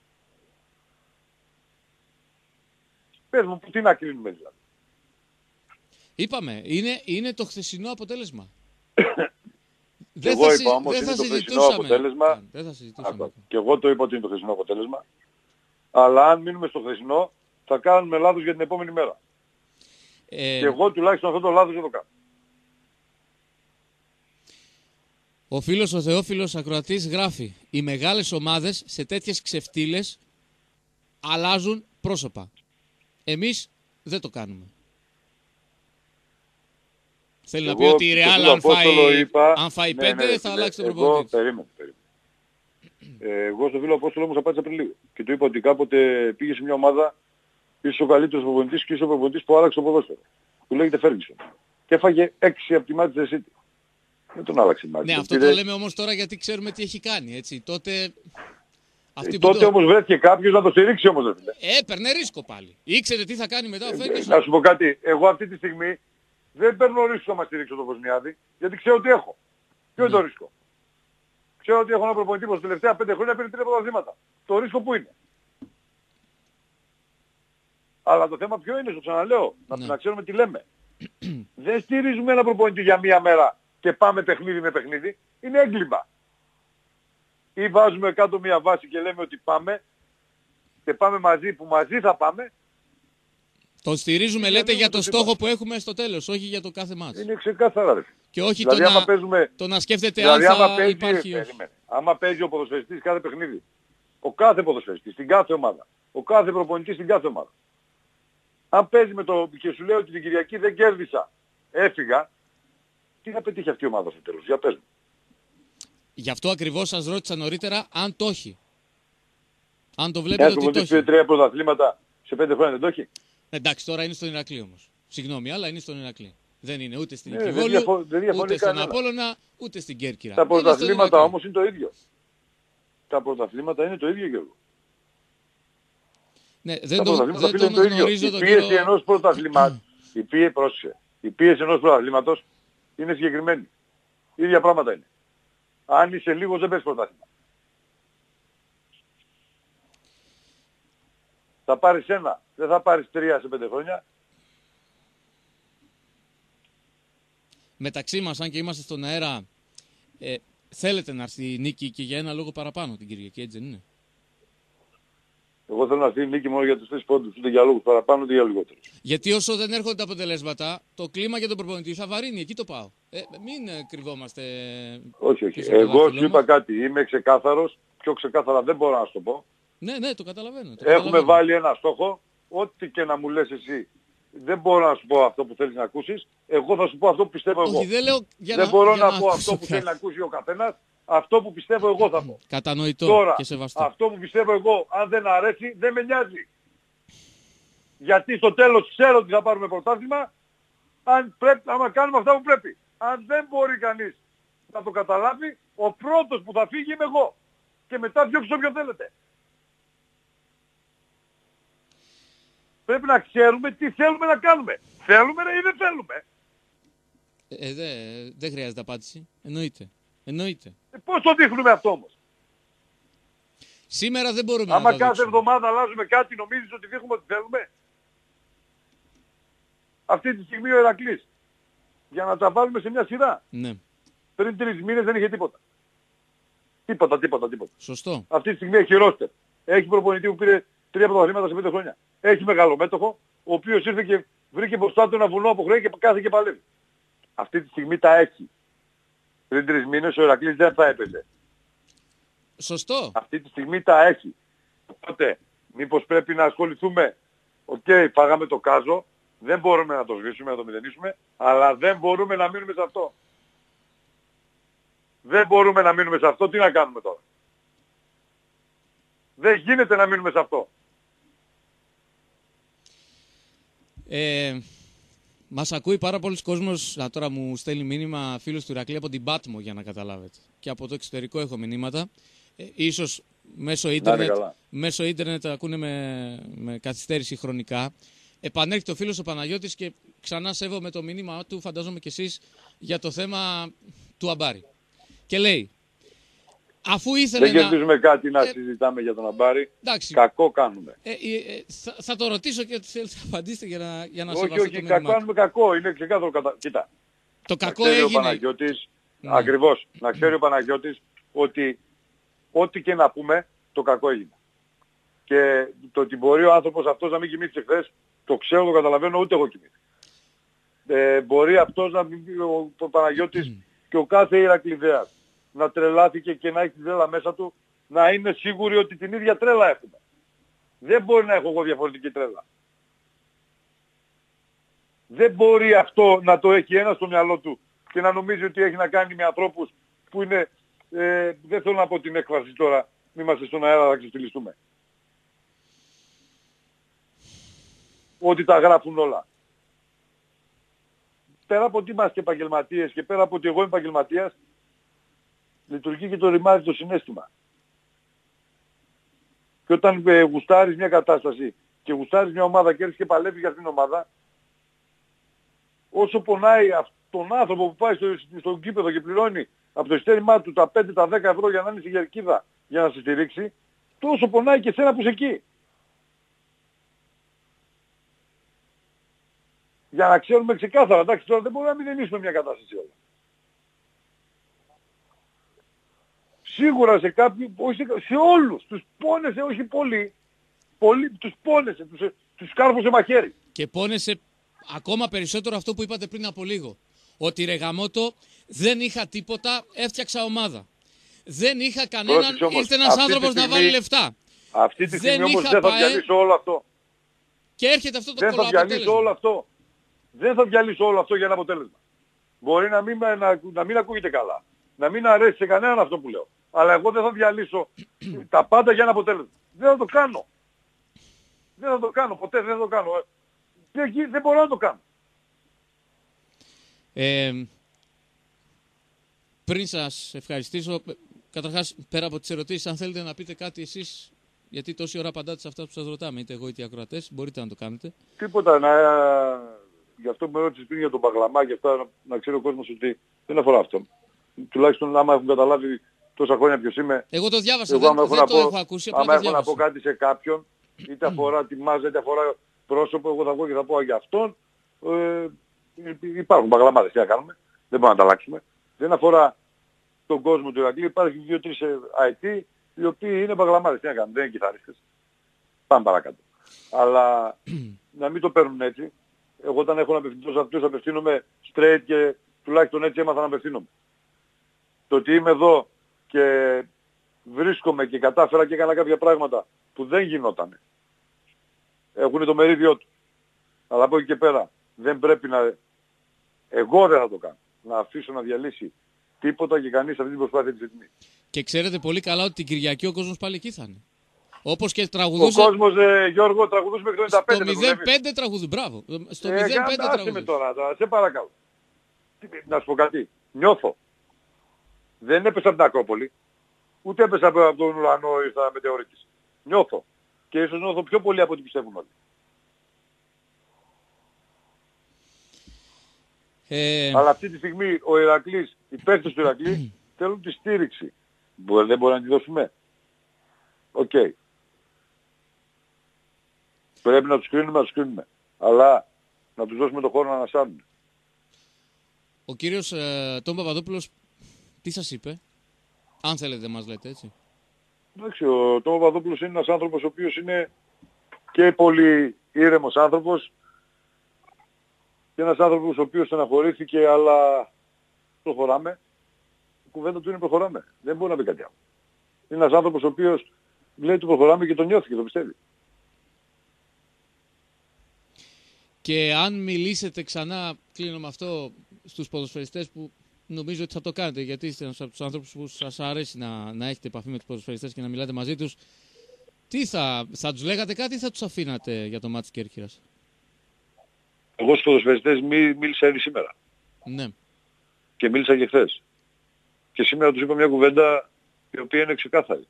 Πες μου, τι να κρίνουμε δηλαδή? Είπαμε, είναι το χθεσινό αποτέλεσμα. Εγώ είπα όμως είναι το χθεσινό αποτέλεσμα. Δεν θα συζητούσαμε. Και εγώ το είπα ότι είναι το χθεσινό αποτέλεσμα. Αλλά αν μείνουμε στο χθεσινό θα κάνουμε λάθος για την επόμενη μέρα. Και εγώ τουλάχιστον αυτό το λάθος δεν το κάνω. Ο φίλος ο Θεόφιλος Ακροατής γράφει: οι μεγάλες ομάδες σε τέτοιες ξεφτύλες αλλάζουν πρόσωπα. Εμείς δεν το κάνουμε. Θέλει να πει ότι η Real αν φάει 5 θα αλλάξει τον προπονητή. Περίμενε. Εγώ στο φίλο Απόστολο όμως απάντησα πριν λίγο. Και του είπα ότι κάποτε πήγε σε μια ομάδα, είσαι ο καλύτερος προπονητής και είσαι ο προπονητής που άλλαξε το ποδόσφαιρο. Που λέγεται Ferguson. Και έφαγε 6 από τη Manchester City. Δεν τον άλλαξε η Manchester. Ναι, αυτό το λέμε όμως τώρα γιατί ξέρουμε τι έχει κάνει. Έτσι. Τότε όμως βρέθηκε κάποιος να το στηρίξει όμως. Έπαιρνε ρίσκο πάλι. Ήξερε τι θα κάνει μετά ο Ferguson. Να σου πω κάτι. Εγώ αυτή τη στιγμή Δεν παίρνω ρίσκο να στηρίξω τον Βοσνιάδη, γιατί ξέρω ότι έχω. Ποιο είναι το ρίσκο? Ξέρω ότι έχω ένα προπονητή που τα τελευταία 5 χρόνια πήρε 3 πρωταθλήματα. Το ρίσκο πού είναι? Αλλά το θέμα ποιο είναι, το ξαναλέω, να ξέρουμε τι λέμε. Δεν στηρίζουμε ένα προπονητή για μία μέρα και πάμε παιχνίδι με παιχνίδι. Είναι έγκλημα. Ή βάζουμε κάτω μία βάση και λέμε ότι πάμε και πάμε μαζί, που μαζί θα πάμε. Το στηρίζουμε, λέτε, για το στόχο που έχουμε στο τέλος, όχι για το κάθε μάτς. Είναι ξεκάθαρα, ρε. Και όχι Δηλαδή, το να σκέφτεται δηλαδή, αν θα υπάρχει. Άμα παίζει ο ποδοσφαιριστής κάθε παιχνίδι, ο κάθε ποδοσφαιριστής στην κάθε ομάδα, ο κάθε προπονητής στην κάθε ομάδα, αν παίζει με το και σου λέω ότι την Κυριακή δεν κέρδισα, έφυγα, τι θα πετύχει αυτή η ομάδα στο τέλος? Για πες μου. Γι' αυτό ακριβώς σας ρώτησα νωρίτερα αν το έχει. Αν το βλέπετε ότι το έχει. 3 πρωταθλήματα σε 5 χρόνια δεν το έχει. Εντάξει, τώρα είναι στον Ηρακλή όμως. Συγγνώμη, αλλά είναι στον Ηρακλή. Δεν είναι ούτε στην Νικηβόλου, ούτε στον Απόλλωνα, ούτε στην Κέρκυρα. Τα πρωταθλήματα όμως είναι το ίδιο. Τα πρωταθλήματα είναι το ίδιο, Γιώργο. Ναι, δεν τον γνωρίζω τον κύριο. Η πίεση ενός πρωταθλήματος, η πίεση ενός πρωταθλήματος είναι συγκεκριμένη. Ίδια πράγματα είναι. Αν είσαι λίγος δεν παίρνεις πρωτάθλημα. Θα πάρεις 1, δεν θα πάρεις 3 σε 5 χρόνια. Μεταξύ μας, αν και είμαστε στον αέρα, θέλετε να έρθει η νίκη και για ένα λόγο παραπάνω την Κυριακή, έτσι δεν είναι? Εγώ θέλω να έρθει η νίκη μόνο για τους 3 πόντους, ούτε για λόγους παραπάνω, ούτε για λιγότερους. Γιατί όσο δεν έρχονται τα αποτελέσματα, το κλίμα για τον προπονητή θα βαρύνει, εκεί το πάω. Μην κρυβόμαστε. Όχι. Εγώ σου είπα κάτι, είμαι ξεκάθαρος, πιο ξεκάθαρα δεν μπορώ να σου το πω. Ναι, το καταλαβαίνω. Έχουμε βάλει ένα στόχο, ό,τι και να μου λες εσύ. Δεν μπορώ να σου πω αυτό που θέλεις να ακούσεις. Εγώ θα σου πω αυτό που πιστεύω εγώ. Όχι, δεν μπορώ να πω αυτό που θέλει να ακούσει ο καθένας. Αυτό που πιστεύω εγώ θα πω. Κατανοητό τώρα, και σεβαστό. Αυτό που πιστεύω εγώ, αν δεν αρέσει, δεν με νοιάζει. Γιατί στο τέλος ξέρω ότι θα πάρουμε πρωτάθλημα, άμα κάνουμε αυτά που πρέπει. Αν δεν μπορεί κανείς να το καταλάβει, ο πρώτος που θα φύγει είμαι εγώ. Και μετά διώξτε όποιον θέλετε. Πρέπει να ξέρουμε τι θέλουμε να κάνουμε. Θέλουμε ή δεν θέλουμε. Δεν χρειάζεται απάντηση. Εννοείται. Πώς το δείχνουμε αυτό όμως? Σήμερα δεν μπορούμε άμα να το κάθε εβδομάδα αλλάζουμε κάτι, νομίζεις ότι δείχνουμε ότι θέλουμε? Αυτή τη στιγμή ο Ηρακλής, για να τα βάλουμε σε μια σειρά, ναι. Πριν 3 μήνες δεν είχε τίποτα. Τίποτα. Σωστό. Αυτή τη στιγμή έχει ρόστερ. Έχει προπονητή που πήρε 3 πρωταθλήματα σε 5 χρόνια. Έχει μεγάλο μέτοχο, ο οποίος ήρθε και βρήκε μπροστά του ένα βουνό από χρέη και κάθε και παλεύει. Αυτή τη στιγμή τα έχει. Πριν 3 μήνες ο Ηρακλής δεν θα έπαιζε. Σωστό. Αυτή τη στιγμή τα έχει. Οπότε, μήπως πρέπει να ασχοληθούμε? Φάγαμε το κάζο, δεν μπορούμε να το σβήσουμε, να το μηδενίσουμε, αλλά δεν μπορούμε να μείνουμε σε αυτό. Δεν μπορούμε να μείνουμε σε αυτό, τι να κάνουμε τώρα? Δεν γίνεται να μείνουμε σε αυτό. Μας ακούει πάρα πολλοί κόσμος. Τώρα μου στέλνει μήνυμα φίλος του Ηρακλή από την Πάτμο, για να καταλάβετε. Και από το εξωτερικό έχω μηνύματα. Ίσως μέσω ίντερνετ ακούνε με καθυστέρηση χρονικά. Επανέρχεται ο φίλος ο Παναγιώτης και ξανά σέβομαι το μήνυμα του, φαντάζομαι και εσείς, για το θέμα του Αμπάρη. Και λέει, αφού ήθελε δεν κερδίζουμε κάτι να συζητάμε για τον Αμπάρη. Εντάξει. Κακό κάνουμε. Θα το ρωτήσω και θέλετε να απαντήσετε για να σεβαστώ όχι, κάνουμε κακό. Είναι ξεκάθαρο. Κοίτα. Το κακό έγινε. Ο Παναγιώτης, ακριβώς. Να ξέρει ο Παναγιώτης ότι ό,τι και να πούμε, το κακό έγινε. Και το ότι μπορεί ο άνθρωπος αυτός να μην κοιμήθηκε χθες, το ξέρω, το καταλαβαίνω, ούτε εγώ κοιμήθηκα. Μπορεί αυτός να μην, ο Παναγιώτης και ο κάθε Ηρακλειδέας να τρελάθηκε και να έχει τη τρέλα μέσα του, να είναι σίγουροι ότι την ίδια τρέλα έχουμε. Δεν μπορεί να έχω εγώ διαφορετική τρέλα. Δεν μπορεί αυτό να το έχει ένα στο μυαλό του και να νομίζει ότι έχει να κάνει με ανθρώπους που είναι, δεν θέλω να πω την έκφραση τώρα, μη είμαστε στον αέρα να ξεφτυλιστούμε. Ότι τα γράφουν όλα. Πέρα από ότι είμαστε επαγγελματίες και πέρα από ότι εγώ είμαι επαγγελματίας, λειτουργεί και το ρημάδι το συναίσθημα. Και όταν γουστάρεις μια κατάσταση και γουστάρεις μια ομάδα και έρθεις και παλεύεις για αυτήν την ομάδα, όσο πονάει τον άνθρωπο που πάει στο γήπεδο και πληρώνει από το ειστέρημά του τα 5, τα 10 ευρώ για να είναι στη Γερκίδα για να σε στηρίξει, τόσο πονάει και εσένα που είσαι εκεί. Για να ξέρουμε ξεκάθαρα, εντάξει, τώρα δεν μπορούμε να μηδενίσουμε μια κατάσταση όλα. Σίγουρα σε κάποιους, όχι σε όλους, τους πόνεσε, όχι πολύ, τους πόνεσε, τους κάρφωσε μαχαίρι. Και πόνεσε ακόμα περισσότερο αυτό που είπατε πριν από λίγο. Ότι ρε γαμώτο, δεν είχα τίποτα, έφτιαξα ομάδα. Δεν είχα κανέναν, ήρθε ένας άνθρωπος να βάλει λεφτά. Αυτή τη στιγμή όμως δεν θα διαλύσω όλο αυτό. Και έρχεται αυτό το δεν θα διαλύσω όλο αυτό. Δεν θα διαλύσω όλο αυτό για ένα αποτέλεσμα. Μπορεί να μην ακούγεται καλά. Να μην αρέσει σε κανέναν αυτό που λέω. Αλλά εγώ δεν θα διαλύσω τα πάντα για ένα αποτέλεσμα. Δεν θα το κάνω. Δεν θα το κάνω. Ποτέ δεν θα το κάνω. Δεν μπορώ να το κάνω. Πριν σας ευχαριστήσω, καταρχάς πέρα από τις ερωτήσεις, αν θέλετε να πείτε κάτι εσείς, γιατί τόση ώρα απαντάτε σε αυτά που σας ρωτάμε, είτε εγώ είτε οι ακροατές, μπορείτε να το κάνετε. Τίποτα. Γι' αυτό που με ρώτησες πριν για τον Παγλαμά και αυτά, να ξέρει ο κόσμος ότι δεν αφορά αυτόν. Τουλάχιστον άμα έχουν καταλάβει τόσα χρόνια ποιος είμαι. Εγώ το διάβασα, δεν το έχω ακούσει. Άμα έχω να πω κάτι σε κάποιον, είτε αφορά τη μάζα, είτε αφορά πρόσωπο, εγώ θα βγω και θα πω για αυτόν. Υπάρχουν Παγλαμάδες, τι να κάνουμε. Δεν μπορούμε να τα αλλάξουμε. Δεν αφορά τον κόσμο του Ηρακλείου. Υπάρχουν 2-3 IT οι οποίοι είναι Παγλαμάδες, τι να κάνουμε. Δεν είναι κιθαρίστες. Πάμε παρακάτω. Αλλά να μην το παίρνουν έτσι. Εγώ όταν έχω να απευθυνθώ σε αυτούς απευθύνομαι straight και τουλάχιστον έτσι έμαθα να απευθύνομαι. Το ότι είμαι εδώ και βρίσκομαι και κατάφερα και έκανα κάποια πράγματα που δεν γινότανε. Έχουν το μερίδιό του. Αλλά από εκεί και πέρα δεν πρέπει να... Εγώ δεν θα το κάνω. Να αφήσω να διαλύσει τίποτα και κανείς αυτή την προσπάθεια τη στιγμή. Και ξέρετε πολύ καλά ότι την Κυριακή ο κόσμος πάλι εκεί θα είναι. Όπως και τραγουδούσε... Ο κόσμος, Γιώργο, τραγουδούσε μέχρι το 95. Στο 0-5 τραγουδούσε, μπράβο. Στο 0-5 τραγουδούσε. Τώρα, σε παρακαλώ. Να σου πω κάτι. Νιώθω. Δεν έπεσα από την Ακρόπολη. Ούτε έπεσα από τον ουρανό ή στα μετεωρίτης. Νιώθω. Και ίσως νιώθω πιο πολύ από ό,τι πιστεύουν όλοι. Αλλά αυτή τη στιγμή ο Ηρακλής, οι παίκτες του Ηρακλή θέλουν τη στήριξη. Δεν μπορεί να τη δώσουμε. Οκ. Πρέπει να τους κρίνουμε, Αλλά να τους δώσουμε το χώρο να ανασάνουν. Ο κύριος Τον Παπαδόπουλος τι σας είπε, αν θέλετε μας λέτε έτσι. Εντάξει, ο Τον Παπαδόπουλος είναι ένας άνθρωπος ο οποίος είναι και πολύ ήρεμος άνθρωπος και ένας άνθρωπος ο οποίος στεναχωρήθηκε, αλλά προχωράμε. Η κουβέντα του είναι προχωράμε. Δεν μπορεί να πει κάτι άλλο. Είναι ένας άνθρωπος ο οποίος λέει του προχωράμε και το νιώθει και το πιστεύει. Και αν μιλήσετε ξανά, κλείνω με αυτό, στους ποδοσφαιριστές που νομίζω ότι θα το κάνετε, γιατί είστε ένας από τους άνθρωπους που σας αρέσει να έχετε επαφή με τους ποδοσφαιριστές και να μιλάτε μαζί τους, τι θα τους λέγατε κάτι ή θα τους αφήνατε για το μάτς Κέρκυρας? Εγώ στους ποδοσφαιριστές μίλησα ήδη σήμερα. Ναι. Και μίλησα και χθες. Και σήμερα τους είπα μια κουβέντα η οποία είναι ξεκάθαρη.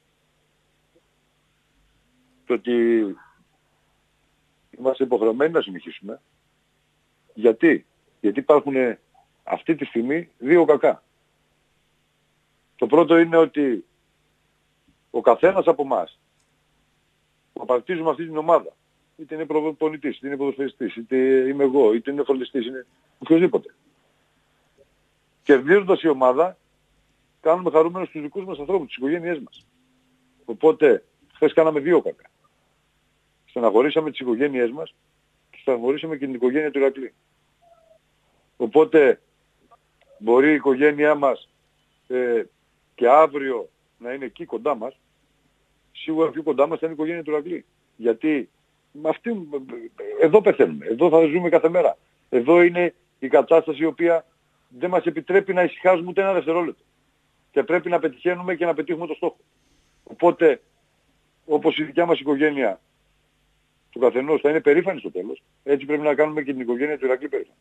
Το ότι είμαστε υποχρεωμένοι να συνεχίσουμε. Γιατί υπάρχουν αυτή τη στιγμή δύο κακά. Το πρώτο είναι ότι ο καθένας από εμάς που απαρτίζουμε αυτή την ομάδα, είτε είναι προπονητής, είτε είναι ποδοσφαιριστής, είτε είμαι εγώ, είτε είναι φροντιστής, είναι οποιοδήποτε. Κερδίζοντας η ομάδα, κάνουμε χαρούμενους τους δικούς μας ανθρώπους, τις οικογένειές μας. Οπότε, χθες κάναμε δύο κακά. Στεναχωρήσαμε τις οικογένειές μας και στεναχωρήσαμε και την οικογένεια του Ηρακλή. Οπότε, μπορεί η οικογένειά μας και αύριο να είναι εκεί κοντά μας, σίγουρα πιο κοντά μας θα είναι η οικογένεια του Ηρακλή. Γιατί εδώ πεθαίνουμε, εδώ θα ζούμε κάθε μέρα. Εδώ είναι η κατάσταση η οποία δεν μας επιτρέπει να ησυχάζουμε ούτε ένα δευτερόλεπτο. Και πρέπει να πετυχαίνουμε και να πετύχουμε το στόχο. Οπότε, όπως η δικιά μας οικογένεια του καθενός θα είναι περήφανη στο τέλος, έτσι πρέπει να κάνουμε και την οικογένεια του Ηρακλή περήφανη.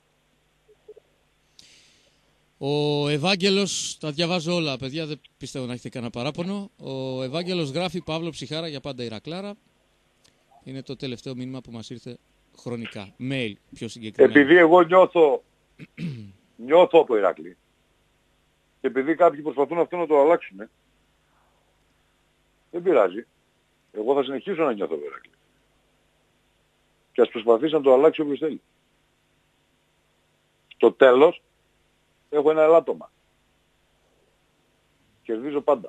Ο Ευάγγελος, τα διαβάζω όλα παιδιά, δεν πιστεύω να έχετε κανένα παράπονο. Ο Ευάγγελος γράφει Παύλο Ψυχάρα για πάντα Ηρακλάρα. Είναι το τελευταίο μήνυμα που μας ήρθε χρονικά. Mail πιο συγκεκριμένα. Επειδή εγώ νιώθω από Ηράκλειο. Και επειδή κάποιοι προσπαθούν αυτό να το αλλάξουν, δεν πειράζει. Εγώ θα συνεχίσω να νιώθω από Ηράκλειο. Και ας προσπαθήσει να το αλλάξει όποιος θέλει. Στο τέλος έχω ένα ελάττωμα. Κερδίζω πάντα.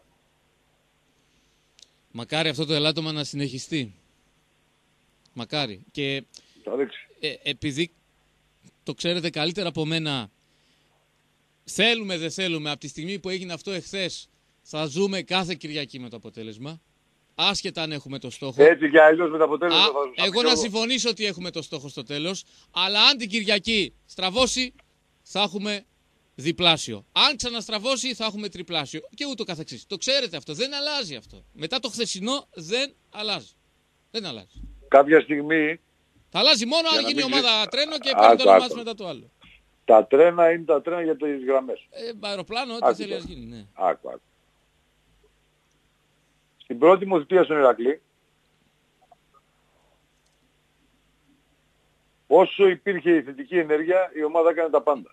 Μακάρι αυτό το ελάττωμα να συνεχιστεί. Μακάρι. Και επειδή το ξέρετε καλύτερα από μένα, θέλουμε δεν θέλουμε, από τη στιγμή που έγινε αυτό εχθές, θα ζούμε κάθε Κυριακή με το αποτέλεσμα. Άσχετα αν έχουμε το στόχο. Έτσι και αλλιώς με το αποτέλεσμα εγώ να συμφωνήσω ότι έχουμε το στόχο στο τέλος, αλλά αν την Κυριακή στραβώσει, θα έχουμε διπλάσιο. Αν ξαναστραβώσει, θα έχουμε τριπλάσιο. Και ούτω καθεξής. Το ξέρετε αυτό. Δεν αλλάζει αυτό. Μετά το χθεσινό δεν αλλάζει. Δεν αλλάζει. Κάποια στιγμή... Θα αλλάζει μόνο αν γίνει ομάδα τρένο και παίρνει το όνομά μετά το άλλο. Τα τρένα είναι τα τρένα για τις γραμμές. Αεροπλάνο, ό,τι θέλει να γίνει. Ναι. Άκου. Στην πρώτη μου θητεία στον Ηρακλή, όσο υπήρχε η θετική ενέργεια, η ομάδα έκανε τα πάντα.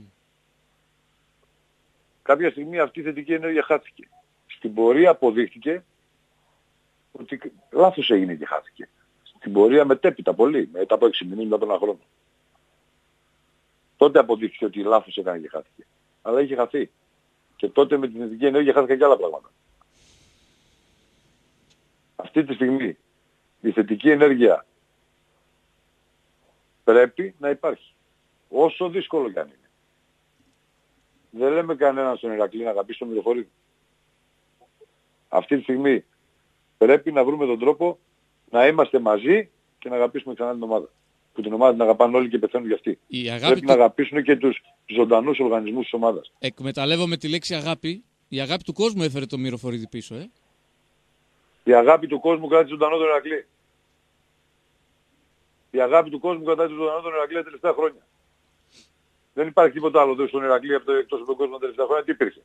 Κάποια στιγμή αυτή η θετική ενέργεια χάθηκε. Στην πορεία αποδείχθηκε ότι λάθος έγινε και χάθηκε. Στην πορεία μετέπειτα πολύ, μετά από 6 μήνες, μετά από ένα χρόνο. Τότε αποδείχθηκε ότι λάθος έκανε και χάθηκε. Αλλά είχε χαθεί. Και τότε με την θετική ενέργεια χάθηκαν και άλλα πράγματα. Αυτή τη στιγμή η θετική ενέργεια πρέπει να υπάρχει. Όσο δύσκολο κι αν είναι. Δεν λέμε κανέναν στον Ηρακλή να αγαπήσει τον Μυροφορίδη. Αυτή τη στιγμή πρέπει να βρούμε τον τρόπο να είμαστε μαζί και να αγαπήσουμε ξανά την ομάδα. Που την ομάδα την αγαπάνε όλοι και πεθαίνουν για αυτή. Πρέπει να αγαπήσουν και τους ζωντανούς οργανισμούς της ομάδας. Εκμεταλλεύομαι τη λέξη αγάπη. Η αγάπη του κόσμου έφερε το Μυροφορίδη πίσω, Η αγάπη του κόσμου κράτησε ζωντανό τον Ηρακλή. Η αγάπη του κόσμου κρατάει ζωντανό τον Ηρακλή τα τελευταία χρόνια. Δεν υπάρχει τίποτα άλλο στον Ηρακλή εκτός από τον κόσμο τα τελευταία χρόνια. Τι υπήρχε.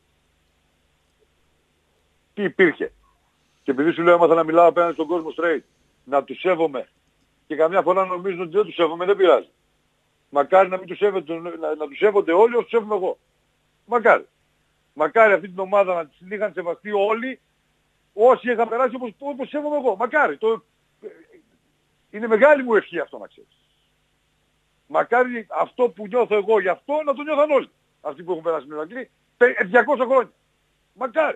Τι υπήρχε. Και επειδή σου λέω έμαθα να μιλάω απέναντι στον κόσμο straight, να τους σέβομαι και καμιά φορά νομίζουν ότι δεν τους σέβομαι, δεν πειράζει. Μακάρι να μην τους σέβονται, να τους σέβονται όλοι όσους σέβομαι εγώ. Μακάρι. Μακάρι αυτή την ομάδα να την είχαν σεβαστεί όλοι όσοι είχαν περάσει όπως σέβομαι εγώ. Μακάρι. Είναι μεγάλη μου ευχή αυτό να ξέρεις. Μακάρι αυτό που νιώθω εγώ γι' αυτό να το νιώθαν όλοι. Αυτοί που έχουν περάσει στην Ηρακλή 200 χρόνια. Μακάρι.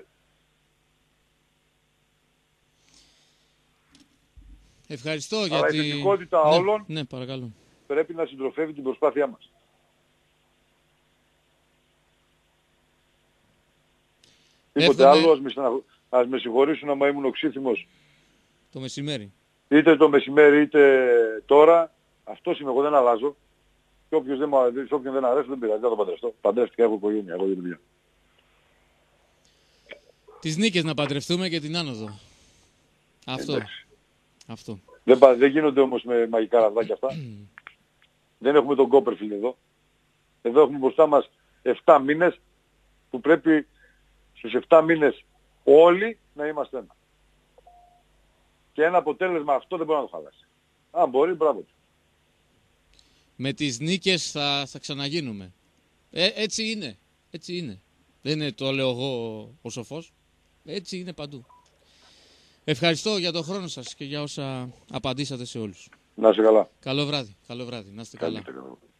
Ευχαριστώ αλλά γιατί... η θετικότητα όλων ναι, παρακαλώ. Πρέπει να συντροφεύει την προσπάθειά μας. Τίποτε άλλο, ας με συγχωρήσουν άμα ήμουν οξύθυμος το μεσημέρι. Είτε το μεσημέρι είτε τώρα. Αυτός είμαι εγώ, δεν αλλάζω. Και όποιον δεν αρέσει δεν πειράζει, θα το παντρευτώ. Παντρεύτηκα, έχω οικογένεια, έχω δουλειά. Τις νίκες να παντρευτούμε και την άνοδο. Αυτό. Δεν γίνονται όμως με μαγικά ραβδάκια αυτά. Δεν έχουμε τον Κόπερφιλ εδώ. Εδώ έχουμε μπροστά μας 7 μήνες που πρέπει στους 7 μήνες όλοι να είμαστε ένα. Και ένα αποτέλεσμα αυτό δεν μπορεί να το χαλάσει. Αν μπορεί, μπράβο του. Με τις νίκες θα ξαναγίνουμε. Έτσι είναι. Έτσι είναι. Δεν είναι το λέω εγώ ο σοφός. Έτσι είναι παντού. Ευχαριστώ για τον χρόνο σας και για όσα απαντήσατε σε όλους. Να είστε καλά. Καλό βράδυ. Να είστε καλά.